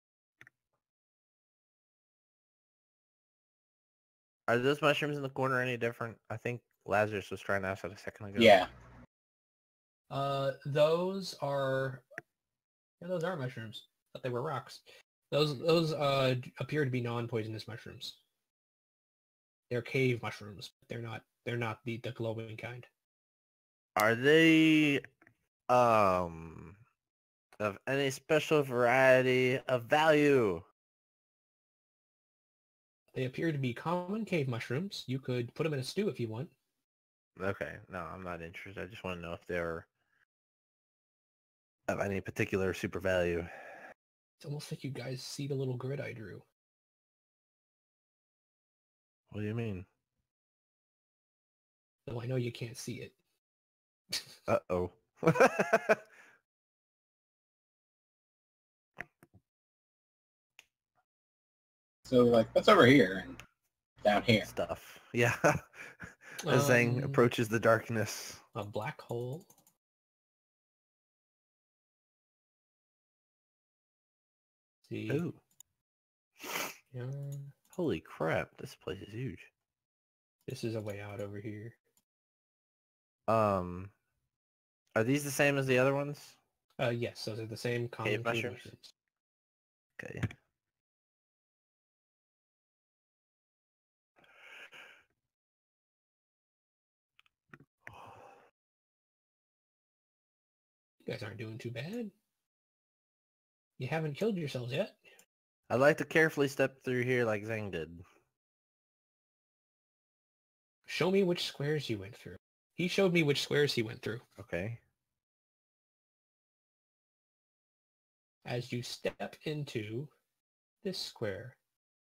Are those mushrooms in the corner any different? I think Lazarus was trying to ask that a second ago. Yeah. Uh, those are yeah, those are mushrooms. Thought they were rocks. Those those uh d- appear to be non-poisonous mushrooms. They're cave mushrooms. But they're not. They're not the the glowing kind. Are they um of any special variety of value? They appear to be common cave mushrooms. You could put them in a stew if you want. Okay, no, I'm not interested. I just want to know if they're of any particular super value. It's almost like you guys see the little grid I drew. What do you mean? Though I know you can't see it. Uh-oh. So, like, what's over here and down here? Stuff. Yeah. As Zhang Um, approaches the darkness. A black hole. See. Ooh. Yeah. Holy crap, this place is huge. This is a way out over here. Um, are these the same as the other ones? Uh, yes, those are the same common cave mushrooms? mushrooms. Okay. You guys aren't doing too bad. You haven't killed yourselves yet. I'd like to carefully step through here like Zhang did. Show me which squares you went through. He showed me which squares he went through. Okay. As you step into this square,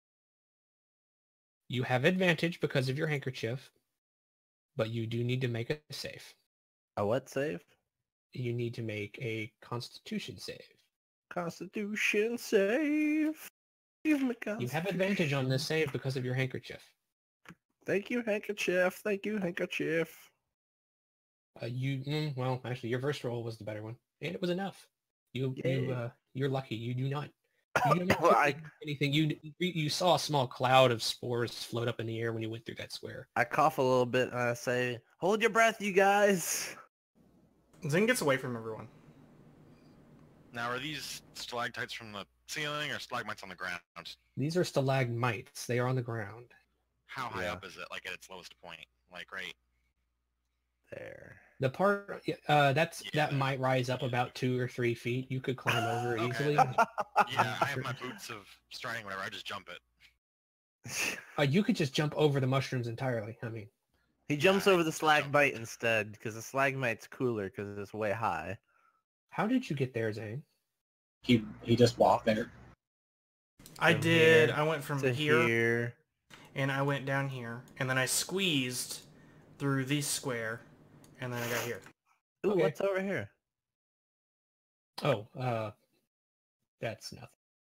you have advantage because of your handkerchief, but you do need to make a save. A what save? You need to make a Constitution save. Constitution save. Give me You have advantage on this save because of your handkerchief. Thank you, handkerchief. Thank you, handkerchief. Uh, you mm, well, actually, your first roll was the better one, and it was enough. You you Yay. uh, you're lucky. You do not. You do not Well, I- anything. You you saw a small cloud of spores float up in the air when you went through that square. I cough a little bit and I say, hold your breath, you guys. Zing gets away from everyone. Now, are these stalactites from the ceiling or stalagmites on the ground? These are stalagmites. They are on the ground. How high Yeah. up is it? Like at its lowest point? Like right? There. The part uh, that's Yeah. that might rise up about two or three feet. You could climb over Okay. easily. Yeah, I have my boots of striding, whatever. I just jump it. Uh, you could just jump over the mushrooms entirely. I mean, He jumps Yeah, I over the just jump. stalagmite instead because the stalagmite's cooler because it's way high. how did you get there, Zane? He he just walked there. I From did. here I went from to here, here. and I went down here, and then I squeezed through this square, and then I got here. Ooh, Okay. what's over here? Oh, uh, that's nothing.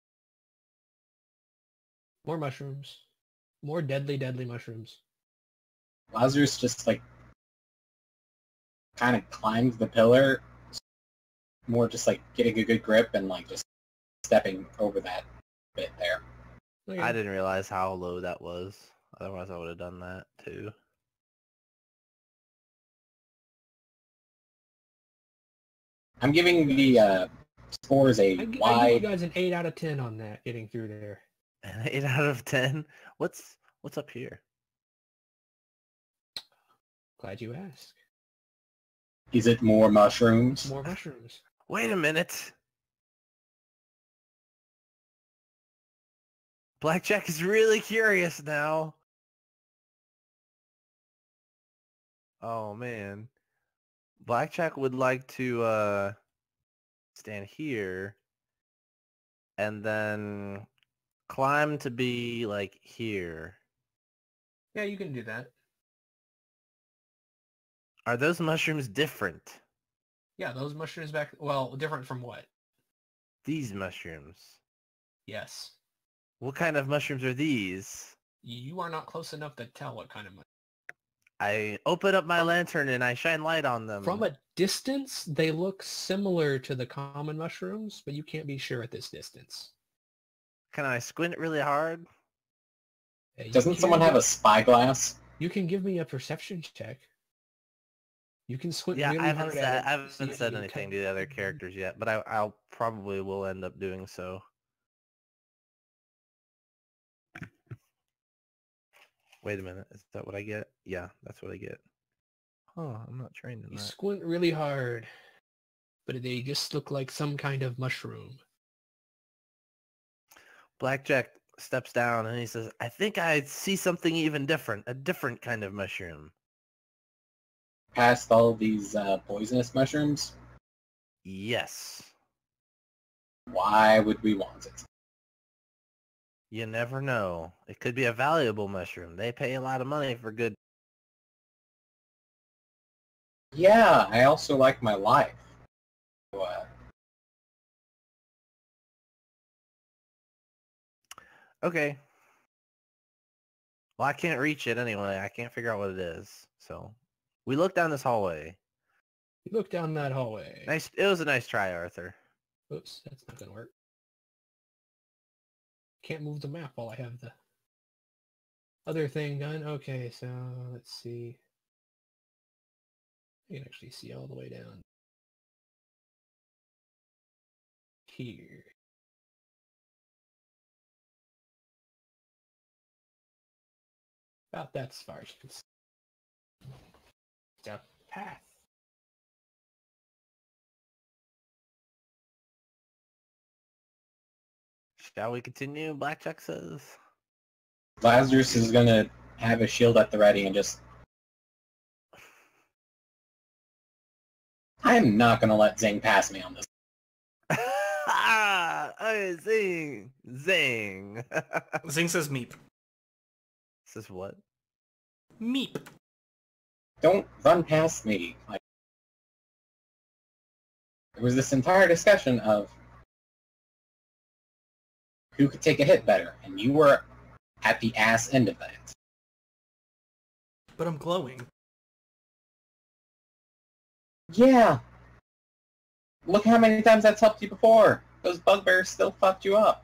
More mushrooms. More deadly, deadly mushrooms. Lazarus just like kind of climbed the pillar, more just like getting a good grip and like just stepping over that bit there. Okay. I didn't realize how low that was. Otherwise, I would have done that too. I'm giving the uh, spores a I, gi- I give you wide. guys an eight out of ten on that, getting through there. An eight out of ten. What's what's up here? Glad you asked. Is it more mushrooms? More mushrooms. Wait a minute. Blackjack is really curious now. Oh man. Blackjack would like to uh stand here and then climb to be like here. Yeah, you can do that. Are those mushrooms different? Yeah, those mushrooms back. Well, different from what? These mushrooms. Yes. What kind of mushrooms are these? You are not close enough to tell what kind of mushroom. I open up my lantern and I shine light on them. From a distance, they look similar to the common mushrooms, but you can't be sure at this distance. Can I squint really hard? Uh, you Doesn't can someone have give- a spyglass? You can give me a perception check. You can squint Yeah, really I haven't hard said at it I to see haven't if said you anything can- to the other characters yet, but I I'll probably will end up doing so. Wait a minute, is that what I get? Yeah, that's what I get. Huh, I'm not trained in You that. squint really hard, but they just look like some kind of mushroom. Blackjack steps down and he says, I think I see something even different, a different kind of mushroom. Past all these uh, poisonous mushrooms? Yes. Why would we want it? You never know. It could be a valuable mushroom. They pay a lot of money for good. Yeah, I also like my life. So, uh, Okay. Well, I can't reach it anyway. I can't figure out what it is. So we look down this hallway. You look down that hallway. Nice. It was a nice try, Arthur. Oops, that's not gonna work. Can't move the map while I have the other thing done. Okay, so let's see. I can actually see all the way down here. About that as far as you can see. It's a path. Shall we continue? Blackjack says. Lazarus is gonna have a shield at the ready and just... I'm not gonna let Zing pass me on this. Ah, oh, zing, zing. Zing says meep. Says what? Meep. Don't run past me. Like, there was this entire discussion of who could take a hit better, and you were at the ass end of that. But I'm glowing. Yeah. Look how many times that's helped you before. Those bugbears still fucked you up.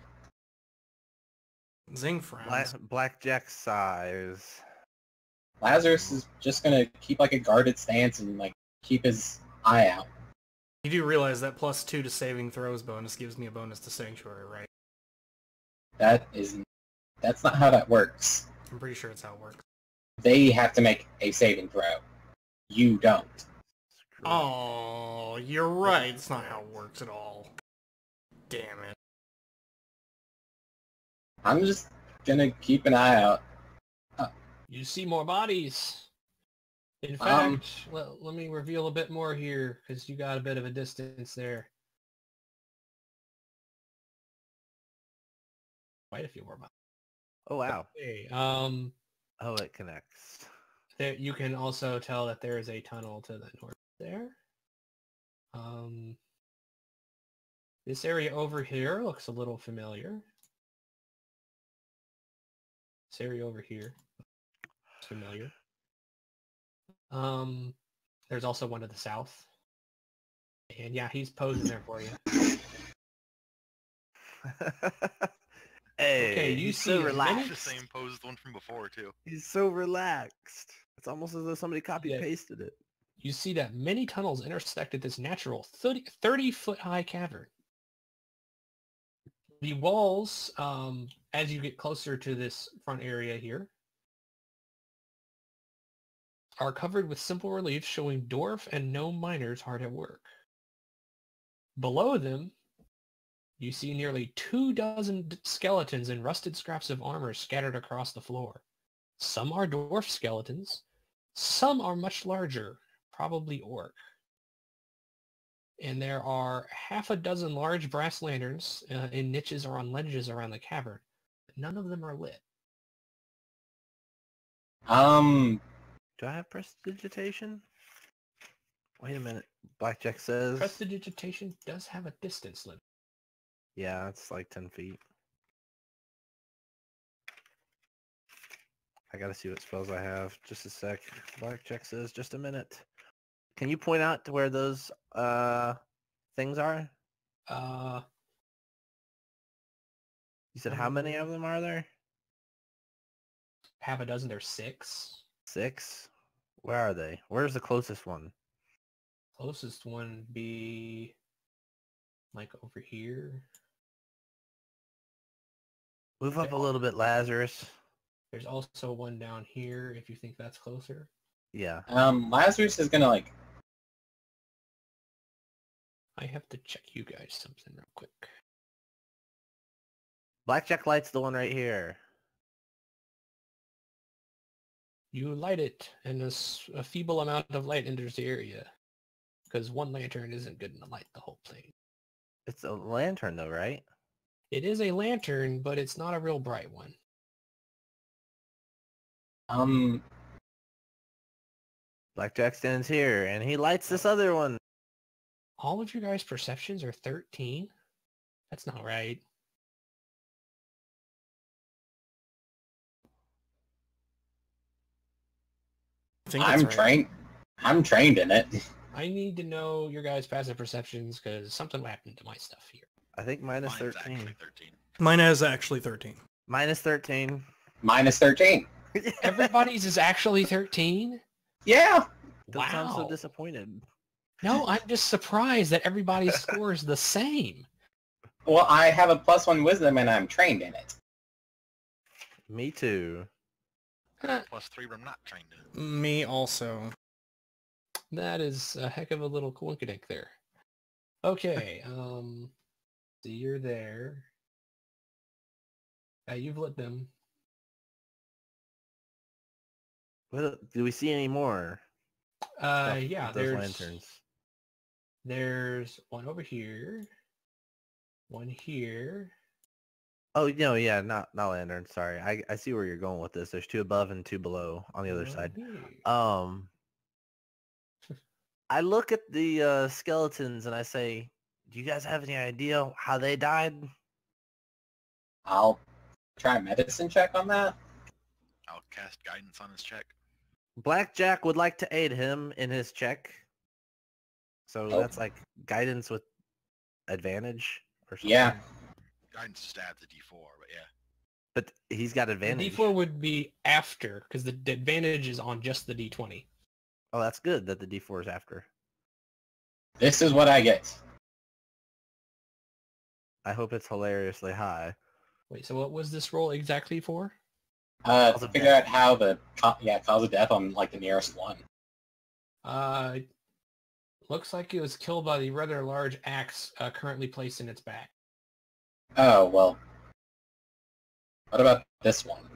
Zing frowns. Black, Blackjack sighs. Lazarus is just gonna keep like a guarded stance and like keep his eye out. You do realize that plus two to saving throws bonus gives me a bonus to Sanctuary, right? That is... That's not how that works. I'm pretty sure it's how it works. They have to make a saving throw. You don't. Screw it. Oh, you're right. It's not how it works at all. Damn it. I'm just gonna keep an eye out. You see more bodies. In fact, Um, let, let me reveal a bit more here, because you got a bit of a distance there. Quite a few more bodies. Oh wow. Okay, um, Oh, it connects. there, you can also tell that there is a tunnel to the north there. Um, this area over here looks a little familiar. This area over here looks familiar. Um, there's also one to the south. And yeah, he's posing there for you. Hey, Okay, you he's see so as It's many- the relaxed. same pose as the one from before, too. He's so relaxed. It's almost as though somebody copy pasted it. You see that many tunnels intersected this natural thirty foot high cavern. The walls, um, as you get closer to this front area here, are covered with simple reliefs showing dwarf and gnome miners hard at work. Below them, you see nearly two dozen d- skeletons and rusted scraps of armor scattered across the floor. Some are dwarf skeletons, some are much larger, probably orc. And there are half a dozen large brass lanterns uh, in niches or on ledges around the cavern. None of them are lit. Um, Do I have prestidigitation? Wait a minute. Blackjack says. Prestidigitation does have a distance limit. Yeah, it's like ten feet. I gotta see what spells I have. Just a sec. Blackjack says, just a minute. Can you point out to where those uh things are? Uh, You said how many of them are there? half a dozen, there's six. Six? Where are they? Where's the closest one? Closest one would be like over here. Move up a little bit, Lazarus. There's also one down here if you think that's closer. Yeah. um, Lazarus is gonna like... I have to check you guys something real quick. Blackjack light's the one right here. You light it, and a, s- a feeble amount of light enters the area. Because one lantern isn't good enough to light the whole plane. It's a lantern though, right? It is a lantern, but it's not a real bright one. Um, Blackjack stands here and he lights this other one. All of your guys' perceptions are thirteen? That's not right. I think that's I'm right. trained. I'm trained in it. I need to know your guys' passive perceptions because something happened to my stuff here. I think minus Mine's thirteen. actually thirteen. Mine is actually thirteen. Minus thirteen. Minus thirteen. Everybody's is actually thirteen? Yeah. Don't sound so Wow. disappointed. No, I'm just surprised that everybody's score is the same. Well, I have a plus one wisdom and I'm trained in it. Me too. Plus three, but I'm not trained in it. Me also. That is a heck of a little coinkydink there. Okay, um, so you're there. Uh, you've lit them. What, do we see any more? Uh, stuff yeah, with those there's lanterns. there's one over here, one here. Oh no, yeah, not not lanterns. Sorry, I I see where you're going with this. There's two above and two below on the other one side. here. Um, I look at the uh, skeletons and I say, "Do you guys have any idea how they died?" I'll try a medicine check on that. I'll cast guidance on his check. Blackjack would like to aid him in his check, so Oh. that's like guidance with advantage or something. Yeah. Guidance just adds a D four, but yeah. But he's got The advantage. D four would be after, because the d- advantage is on just the D twenty. Oh, that's good that the D four is after. This is what I get. I hope it's hilariously high. Wait, so what was this roll exactly for? Uh, Cause to of figure death. out how the co- yeah cause of death on like the nearest one. Uh, looks like it was killed by the rather large axe uh, currently placed in its back. Oh well. What about this one?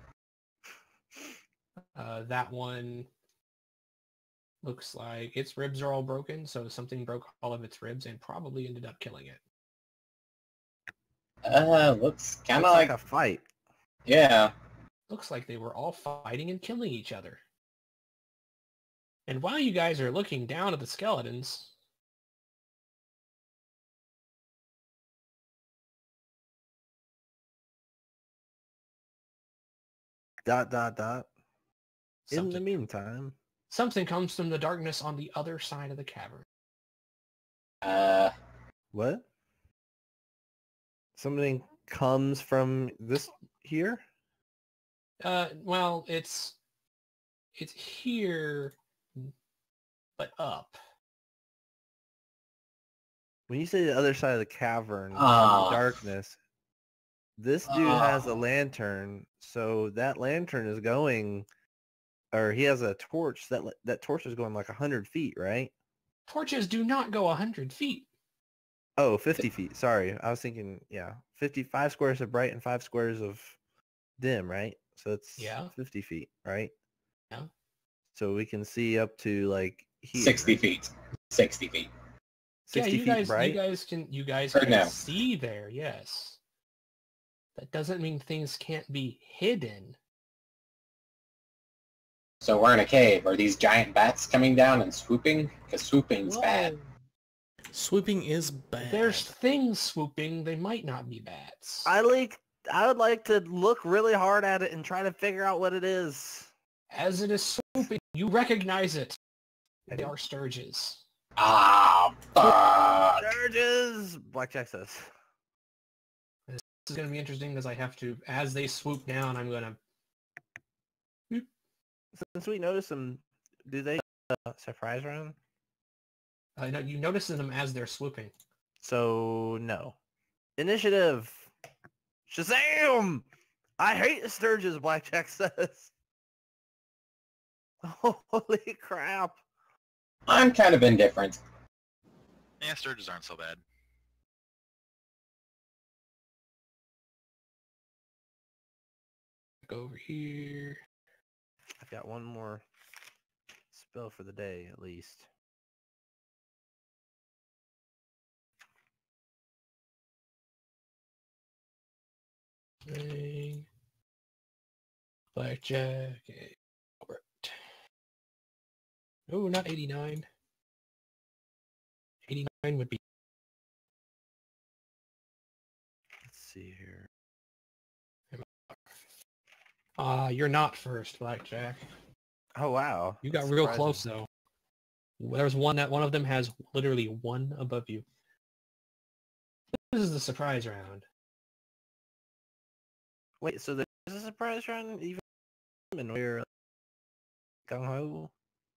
Uh, that one looks like its ribs are all broken, so something broke all of its ribs and probably ended up killing it. Uh, looks kind Looks of like like a fight. yeah. Looks like they were all fighting and killing each other. And while you guys are looking down at the skeletons, Dot dot dot. In the something, meantime, something comes from the darkness on the other side of the cavern. Uh, what? Something comes from this here? Uh, well, it's it's here, but up. When you say the other side of the cavern, from Ah. the darkness, this dude has a Ah. lantern, so that lantern is going, or he has a torch. That that torch is going like a hundred feet, right? Torches do not go a hundred feet. Oh, fifty feet. Sorry, I was thinking, yeah, fifty-five squares of bright and five squares of dim, right? So it's Yeah. fifty feet, right? Yeah. So we can see up to like here. sixty feet. Sixty feet. sixty yeah, you feet guys, bright. you guys can, you guys Or can no. see there. Yes, that doesn't mean things can't be hidden. So we're in a cave. Are these giant bats coming down and swooping? Because swooping's bad. Whoa. Swooping is bad. There's things swooping. They might not be bats. I like. I would like to look really hard at it and try to figure out what it is. As it is swooping, you recognize it. I They do. are sturges. Ah, fuck. Charges! Blackjack says. This is going to be interesting because I have to, as they swoop down, I'm going to... Since we notice them, do they uh, surprise round? I know you notice them as they're swooping. So no. Initiative. Shazam! I hate Sturges. Blackjack says. Holy crap! I'm kind of indifferent. Yeah, Sturges aren't so bad. Go over here. I've got one more spell for the day, at least. Thing. Blackjack. Okay. Alright. Oh, not eighty-nine. eighty-nine would be... Let's see here. Ah, uh, you're not first, Blackjack. Oh wow! You got That's real surprising. close, though. There's one that one of them has literally one above you. This is the surprise round. Wait, so there's a surprise round even and we're gung ho?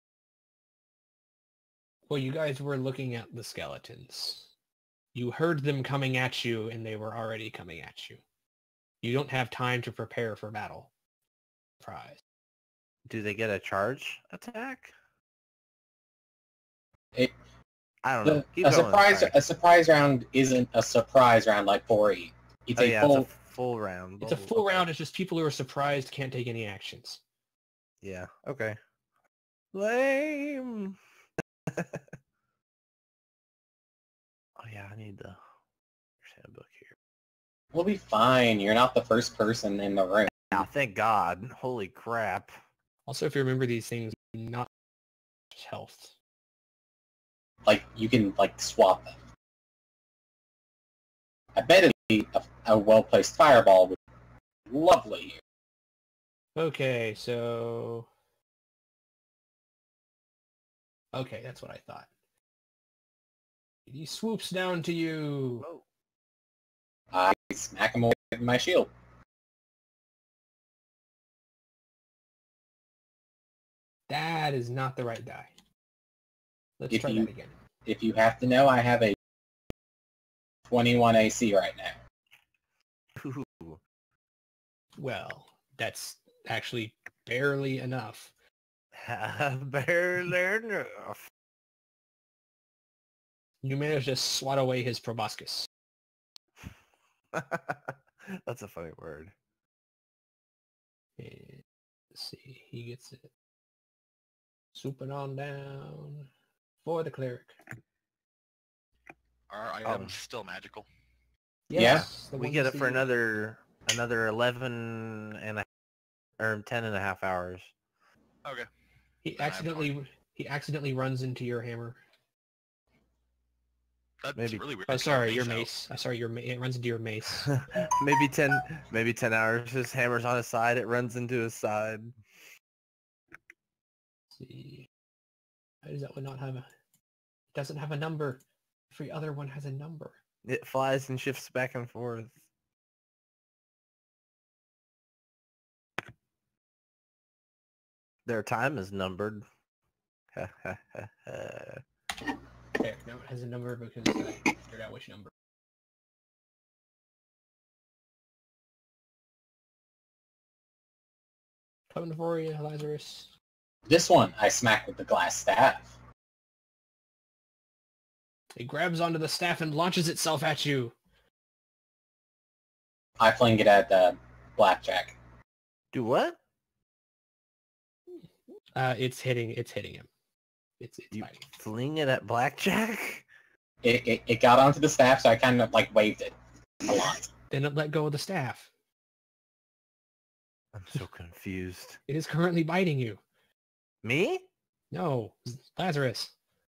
Well, you guys were looking at the skeletons. You heard them coming at you, and they were already coming at you. You don't have time to prepare for battle. Surprise. Do they get a charge attack? It, I don't know. the, Keep a going, surprise sorry. a surprise round isn't a surprise round like four E. It's Oh a yeah, full it's a full round. It's a Both- full okay. round. It's just people who are surprised can't take any actions. Yeah. Okay. Lame. Oh yeah, I need the handbook here. We'll be fine. You're not the first person in the room. Yeah, thank God. Holy crap. Also, if you remember these things, not health. Like, you can, like, swap them. I bet it'd be a, a well-placed fireball would be lovely. Okay, so... Okay, that's what I thought. He swoops down to you. Whoa. I smack him away with my shield. That is not the right die. Let's If try you- that again. If you have to know, I have a twenty-one A C right now. Ooh. Well, that's actually barely enough. Barely enough. You managed to swat away his proboscis. That's a funny word. And let's see, he gets it. Swooping on down for the cleric. Are items Um, still magical? Yeah. the We ones get it that for you- another another eleven and a or ten and a half hours. Okay. He Then I have accidentally he accidentally runs into your hammer. That's Maybe- really weird. Oh, because sorry, I'm your out. mace. I'm sorry, your ma- it runs into your mace. maybe ten maybe ten hours. His hammer's on his side, it runs into his side. Let's see, how does that one not have a? It doesn't have a number. Every other one has a number. It flies and shifts back and forth. Their time is numbered. Okay, now it has a number because I figured out which number. Coming for you, Lazarus. This one I smack with the glass staff. It grabs onto the staff and launches itself at you. I fling it at uh, Blackjack. Do what? Uh, it's hitting. It's hitting him. It's it's You biting. fling it at Blackjack? It, it, it got onto the staff, so I kind of like waved it a lot. Then it let go of the staff. I'm so confused. It is currently biting you. Me? No, Lazarus.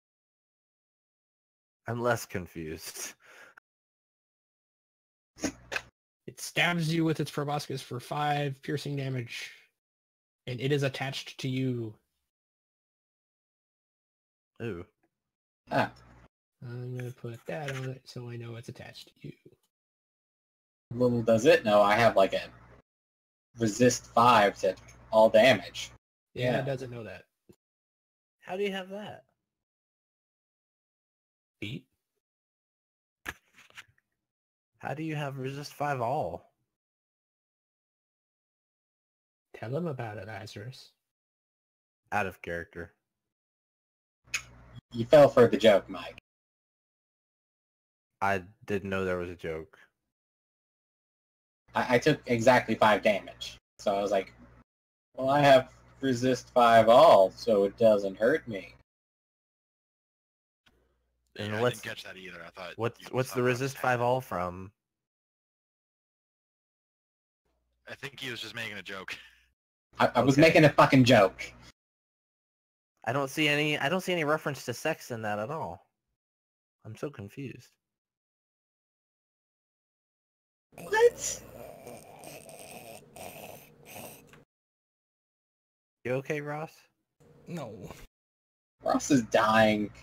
I'm less confused. It stabs you with its proboscis for five piercing damage, and it is attached to you. Ooh. Ah, I'm gonna put that on it so I know it's attached to you. little does it know I have like a resist five to all damage. Yeah, Yeah. it doesn't know that. How do you have that? Beat. How do you have resist five all? Tell him about it, Lazarus. Out of character. You fell for the joke, Mike. I didn't know there was a joke. I, I took exactly five damage. So I was like, well, I have resist five all, so it doesn't hurt me. And Yeah, I what's- didn't catch that either. I thought. What's you what's thought the I was resist attacked. five all from? I think he was just making a joke. I, I was Okay. making a fucking joke. I don't see any I don't see any reference to sex in that at all. I'm so confused. What? You okay, Ross? No. Ross is dying.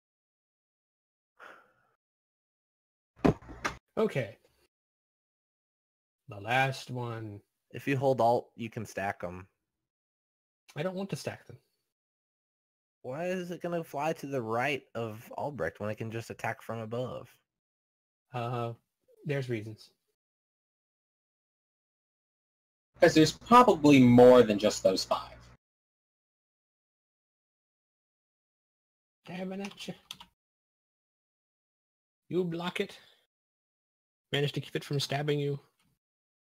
Okay. The last one. If you hold alt, you can stack them. I don't want to stack them. Why is it gonna fly to the right of Albrecht when it can just attack from above? Uh, there's reasons. Because there's probably more than just those five. Stabbing at you. You block it. Manage to keep it from stabbing you.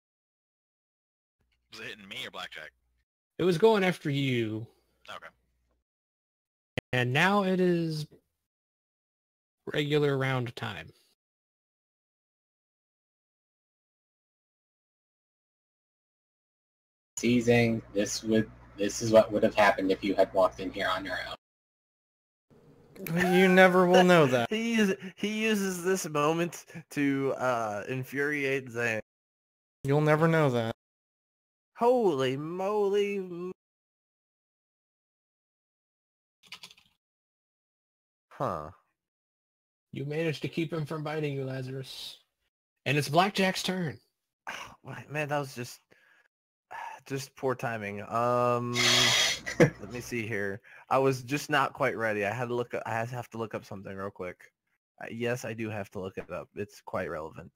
Was it hitting me or Blackjack? It was going after you, Okay. and now it is regular round time. Teasing. This would. This is what would have happened if you had walked in here on your own. You never will know that. He uses, he uses this moment to uh, infuriate Zane. You'll never know that. Holy moly. Huh. You managed to keep him from biting you, Lazarus. And it's Blackjack's turn. Man, that was just just poor timing. Um, let me see here. I was just not quite ready. I had to look. I have to look up something real quick. Uh, yes, I do have to look it up. It's quite relevant.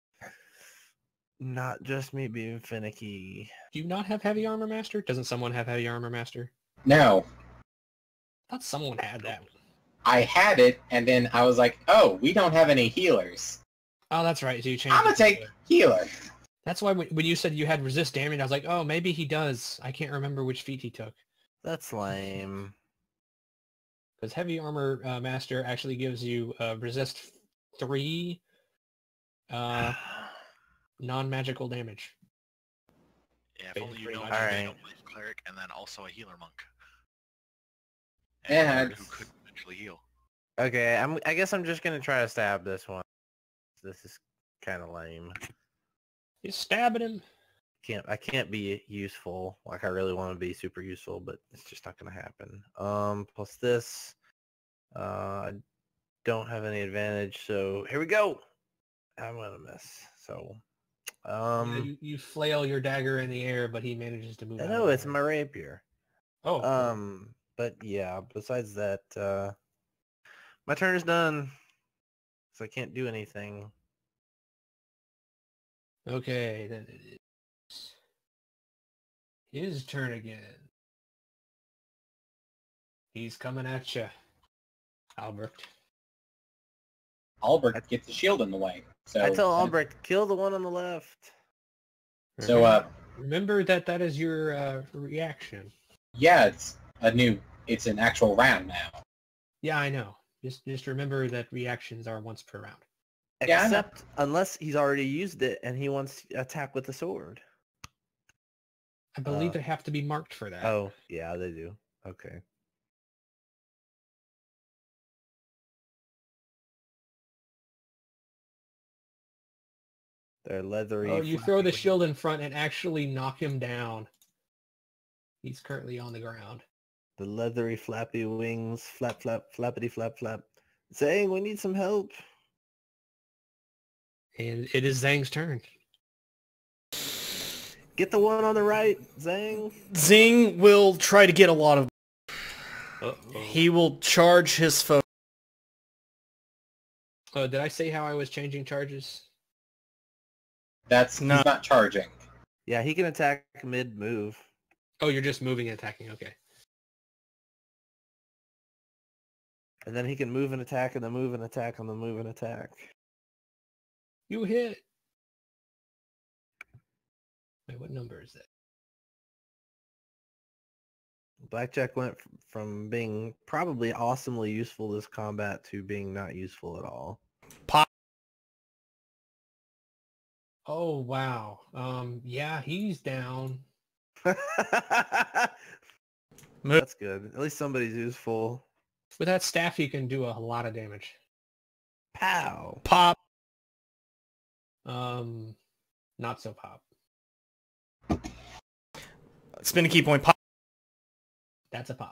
Not just me being finicky. Do you not have Heavy Armor Master? Doesn't someone have Heavy Armor Master? No, I thought someone had that one. I had it, and then I was like, "Oh, we don't have any healers. Oh, that's right. So you changed I'm gonna it to take healer. healer." That's why when when you said you had resist damage, I was like, oh, maybe he does. I can't remember which feat he took. That's lame. Because Heavy Armor uh, Master actually gives you uh, resist three uh, non-magical damage. Yeah, if Pretty- only you pretty know much. you Alright. made a life cleric and then also a healer monk. And Yeah, a nerd who it's- could eventually heal. Okay, I'm. I guess I'm just gonna try to stab this one. This is kind of lame. You're stabbing him. Can't. I can't be useful. Like I really want to be super useful, but it's just not gonna happen. Um. Plus this. Uh. I don't have any advantage, so here we go. I'm gonna miss. So. Um. Yeah, you, you flail your dagger in the air, but he manages to move I out know of it's the way. my rapier. Oh, cool. Um. But yeah. Besides that, uh, my turn is done. So I can't do anything. Okay, then it is his turn again. He's coming at you, Albert. Albert gets the shield in the way. So I tell Albrecht, kill the one on the left. So uh, Remember that that is your uh, reaction. yeah, it's a new. It's an actual round now. Yeah, I know. Just just remember that reactions are once per round. Yeah, I know. Except unless he's already used it and he wants to attack with the sword. I believe Uh, they have to be marked for that. Oh, yeah, they do. Okay. They're leathery. Oh, you throw the flappy- shield in front and actually knock him down. He's currently on the ground. The leathery flappy wings. Flap, flap, flappity, flap, flap. Saying we need some help. And it is Zhang's turn. Get the one on the right, Zang. Zing will try to get a lot of... Uh-oh. He will charge his foe. Oh, did I say how I was changing charges? That's No. he's not charging. Yeah, he can attack mid-move. Oh, you're just moving and attacking. Okay. And then he can move and attack and then move and attack and then move and attack. You hit. Wait, what number is that? Blackjack went f- from being probably awesomely useful this combat to being not useful at all. Oh, wow. Um, yeah, he's down. That's good. At least somebody's useful. With that staff, he can do a lot of damage. Pow! Pop. Um, not so pop. Spin a key point. Pop. That's a pop.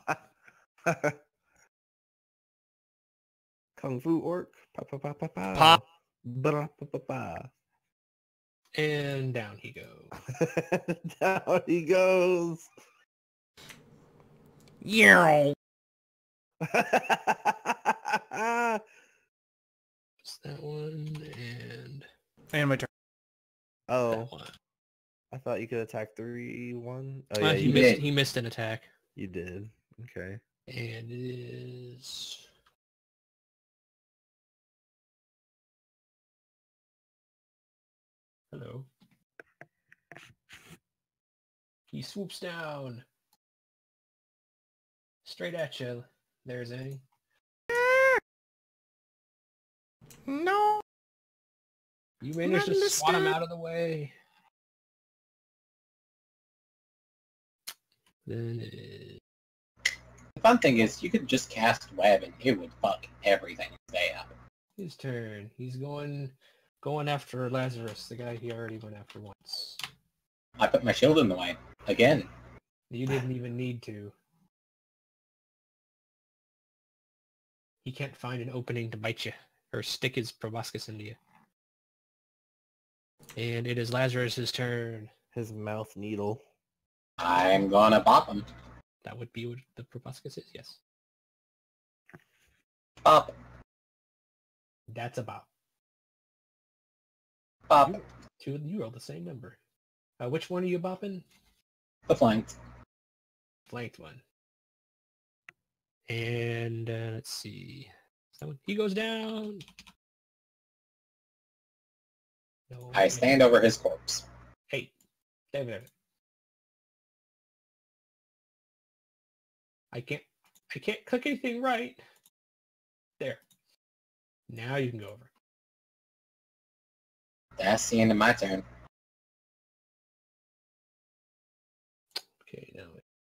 Kung Fu Orc. Pa pa pa pa pa. Pop. Ba pa pa pa. And down he goes. Down he goes. Yeah. It's that one and And my turn. Oh, that one. I thought you could attack three one. Oh Uh, yeah, he you did. missed. He missed an attack, you did. Okay. and it is. Hello. He swoops down. Straight at you. There's a. No. You managed to swat him out of the way. Then it... The fun thing is, you could just cast web and it would fuck everything day up. his turn. He's going going after Lazarus, the guy he already went after once. I put my shield in the way. Again. You didn't even need to. He can't find an opening to bite you or stick his proboscis into you. And it is Lazarus's turn. His mouth needle. I'm gonna bop him. That would be what the proboscis is, yes. Bop. That's about. Bop. You, two of you roll the same number. Uh, which one are you bopping? The flanked. Flanked one. And uh, let's see. That one, he goes down. No, I stand over his corpse. Hey, stay there. I can't. I can't click anything right. There. Now you can go over. That's the end of my turn. Okay, now.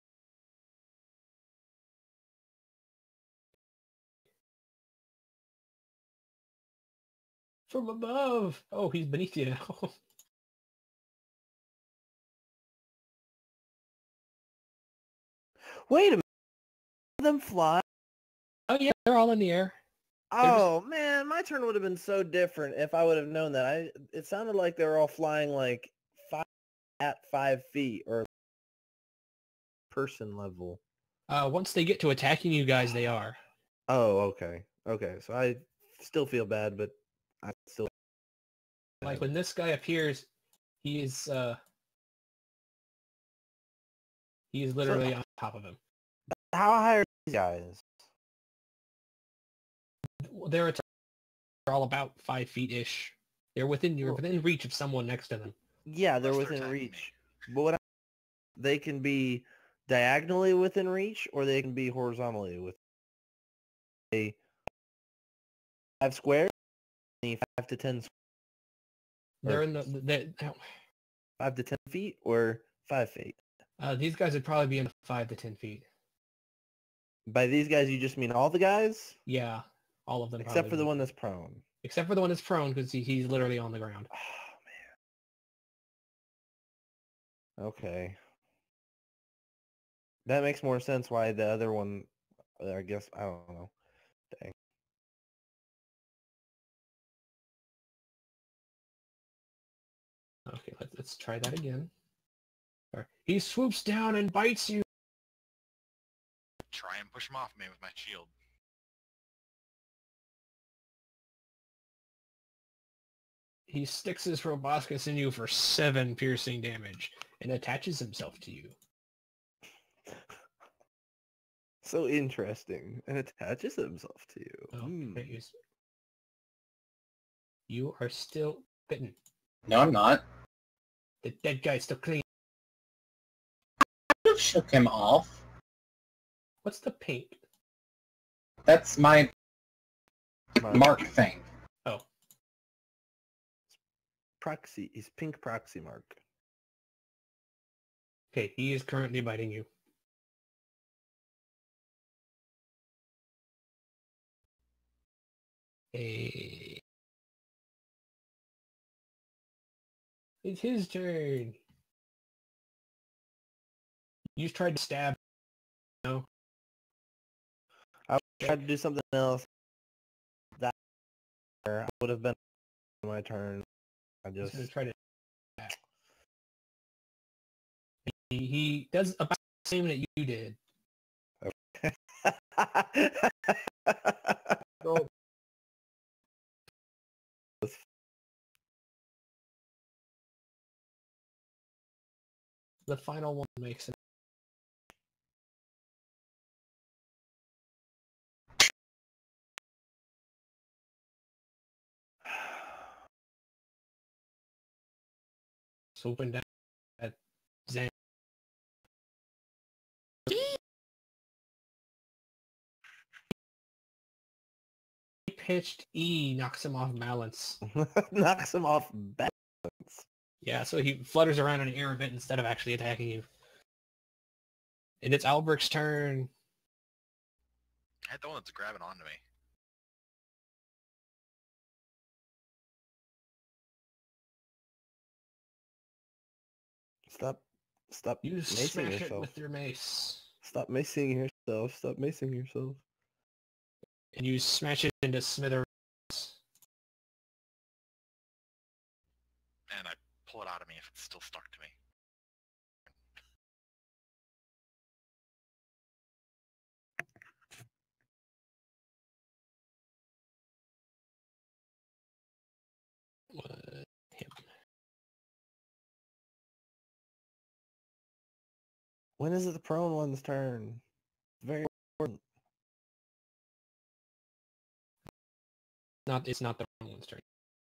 From above. Oh, he's beneath you now. Wait a minute. Them fly? Oh yeah, they're all in the air. Oh man, my turn would have been so different if I would have known that. I it sounded like they were all flying like five at five feet or person level. Uh, once they get to attacking you guys, they are. Oh, okay, okay. So I still feel bad, but I still Like when this guy appears, he is uh, he is literally So- on top of him. How high are these guys? They're att- they're all about five feet ish. They're within you're Well- within reach of someone next to them. Yeah, they're Unless they're within attacking reach. But what I, they can be diagonally within reach, or they can be horizontally with a five squares, five to ten, They're in the they, five to ten feet, or five feet. uh, these guys would probably be in five to ten feet. By these guys, you just mean all the guys, Yeah, all of them. except probably for the would. one that's prone. Except for the one that's prone because he, he's literally on the ground. Oh man. Okay. That makes more sense why the other one, I guess, I don't know. Dang. Okay, let's let's try that again. All right. He swoops down and bites you. Try and push him off me with my shield. He sticks his proboscis in you for seven piercing damage and attaches himself to you. So interesting. And attaches himself to you. Oh, Hmm. okay, he's- You are still bitten. No, I'm not. The dead guy's still clean. I shook him off. What's the pink? That's my My mark thing. Oh, proxy is pink proxy mark. okay. He is currently biting you. Hey. It's his turn. You tried to stab. No. I tried to do something else. That I would have been my turn. I He's just gonna try to. He, he does about the same that you did. Roll. The final one makes it. Swooping down at Zen. pitched E knocks him off balance. Knocks him off balance. Yeah, so he flutters around in the air a bit instead of actually attacking you. And it's Alberic's turn. I had the one that's grabbing onto me. Stop. Stop You macing smash it yourself. with your mace. Stop macing yourself. Stop macing yourself. And you smash it into smithereens. And I pull it out of me if it's still stuck to me. What? Him. When is it the prone one's turn? Very important. Not, it's not the wrong one's turn.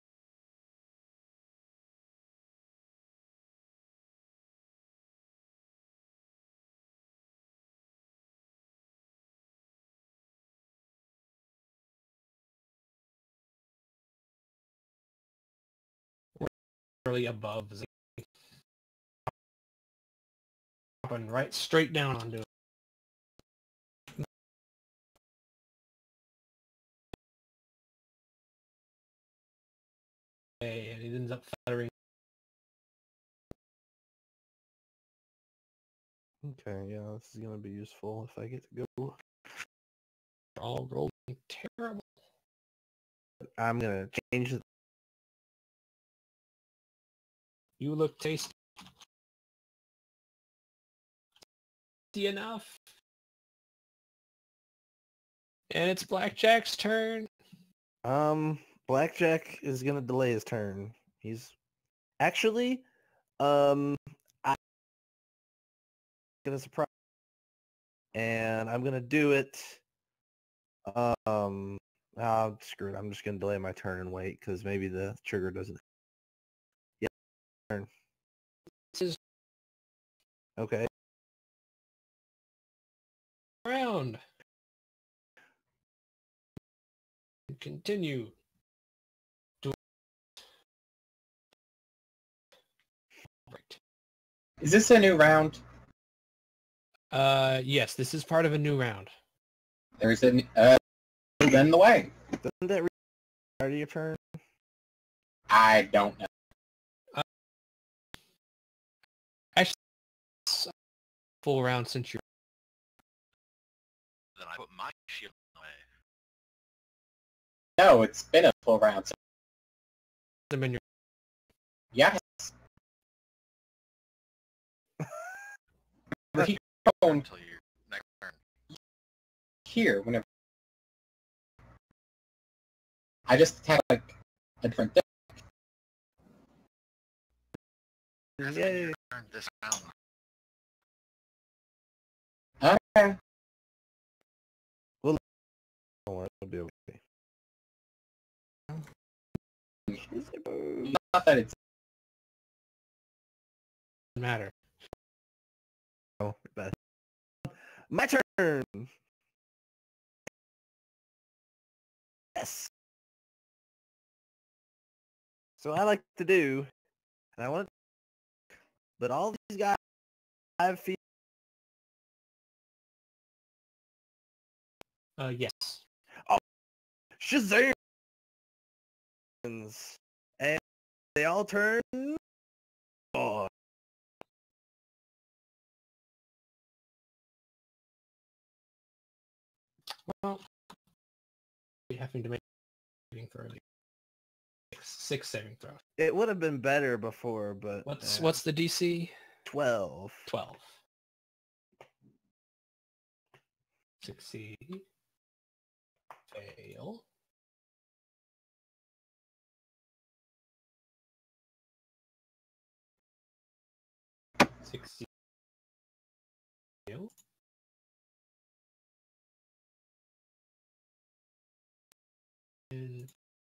Really above. Dropping right straight down onto it. Okay, and it ends up fluttering. Okay, yeah, this is gonna be useful if I get to go. All rolling terrible. I'm gonna change the You look tasty enough. And it's Blackjack's turn. Um, Blackjack is gonna delay his turn. He's actually, um, I'm gonna surprise, and I'm gonna do it. Um, uh, screw it. I'm just gonna delay my turn and wait because maybe the trigger doesn't. Yeah, turn. This is Okay. round. Continue. Do right. Is this a new round? Uh, yes, this is part of a new round. There's an uh, then the way. Doesn't that re- start of your turn? I don't know. Actually, it's a full round since you're. Then I put my shield away. No, it's been a full round. Been your Yes. He phone Until your next turn. here whenever I just attack like a different thing. Hasn't Yay. been your turn this round. Okay. Oh, it'll be okay. Not that it's doesn't matter. Oh, bad. My turn. Yes. So I like to do, and I want, but all these guys have feet. Uh, yes. Shazam! And they all turn. Oh. Well, we having to make saving throw. Six, six saving throw. It would have been better before, but What's uh, what's the D C? twelve? Twelve. Succeed. Fail. Succeed. Fail. And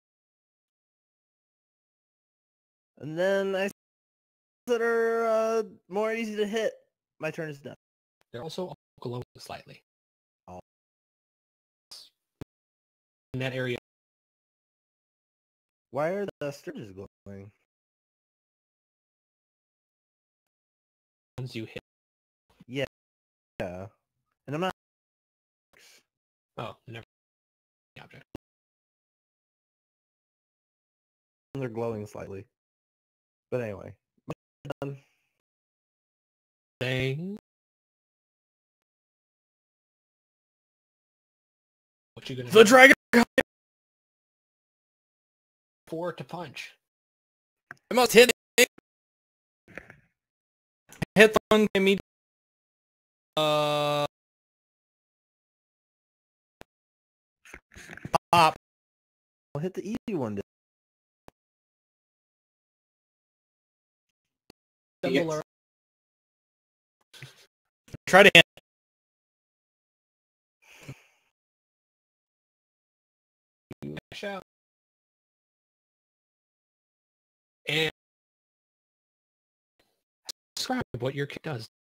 And then I that are uh, more easy to hit. My turn is done. they're also glowing slightly. Oh. In that area Why are the Sturges glowing? Ones you hit. Yeah. And I'm not... Oh, never. Object. They're glowing slightly. But anyway. Done. Thing. What you gonna The do? dragon. Four to punch. I must hit it. Hit the one immediately. Uh. Pop. I'll hit the easy one. Yes. Similar. Try to hit. Mash out. And describe what your kit does.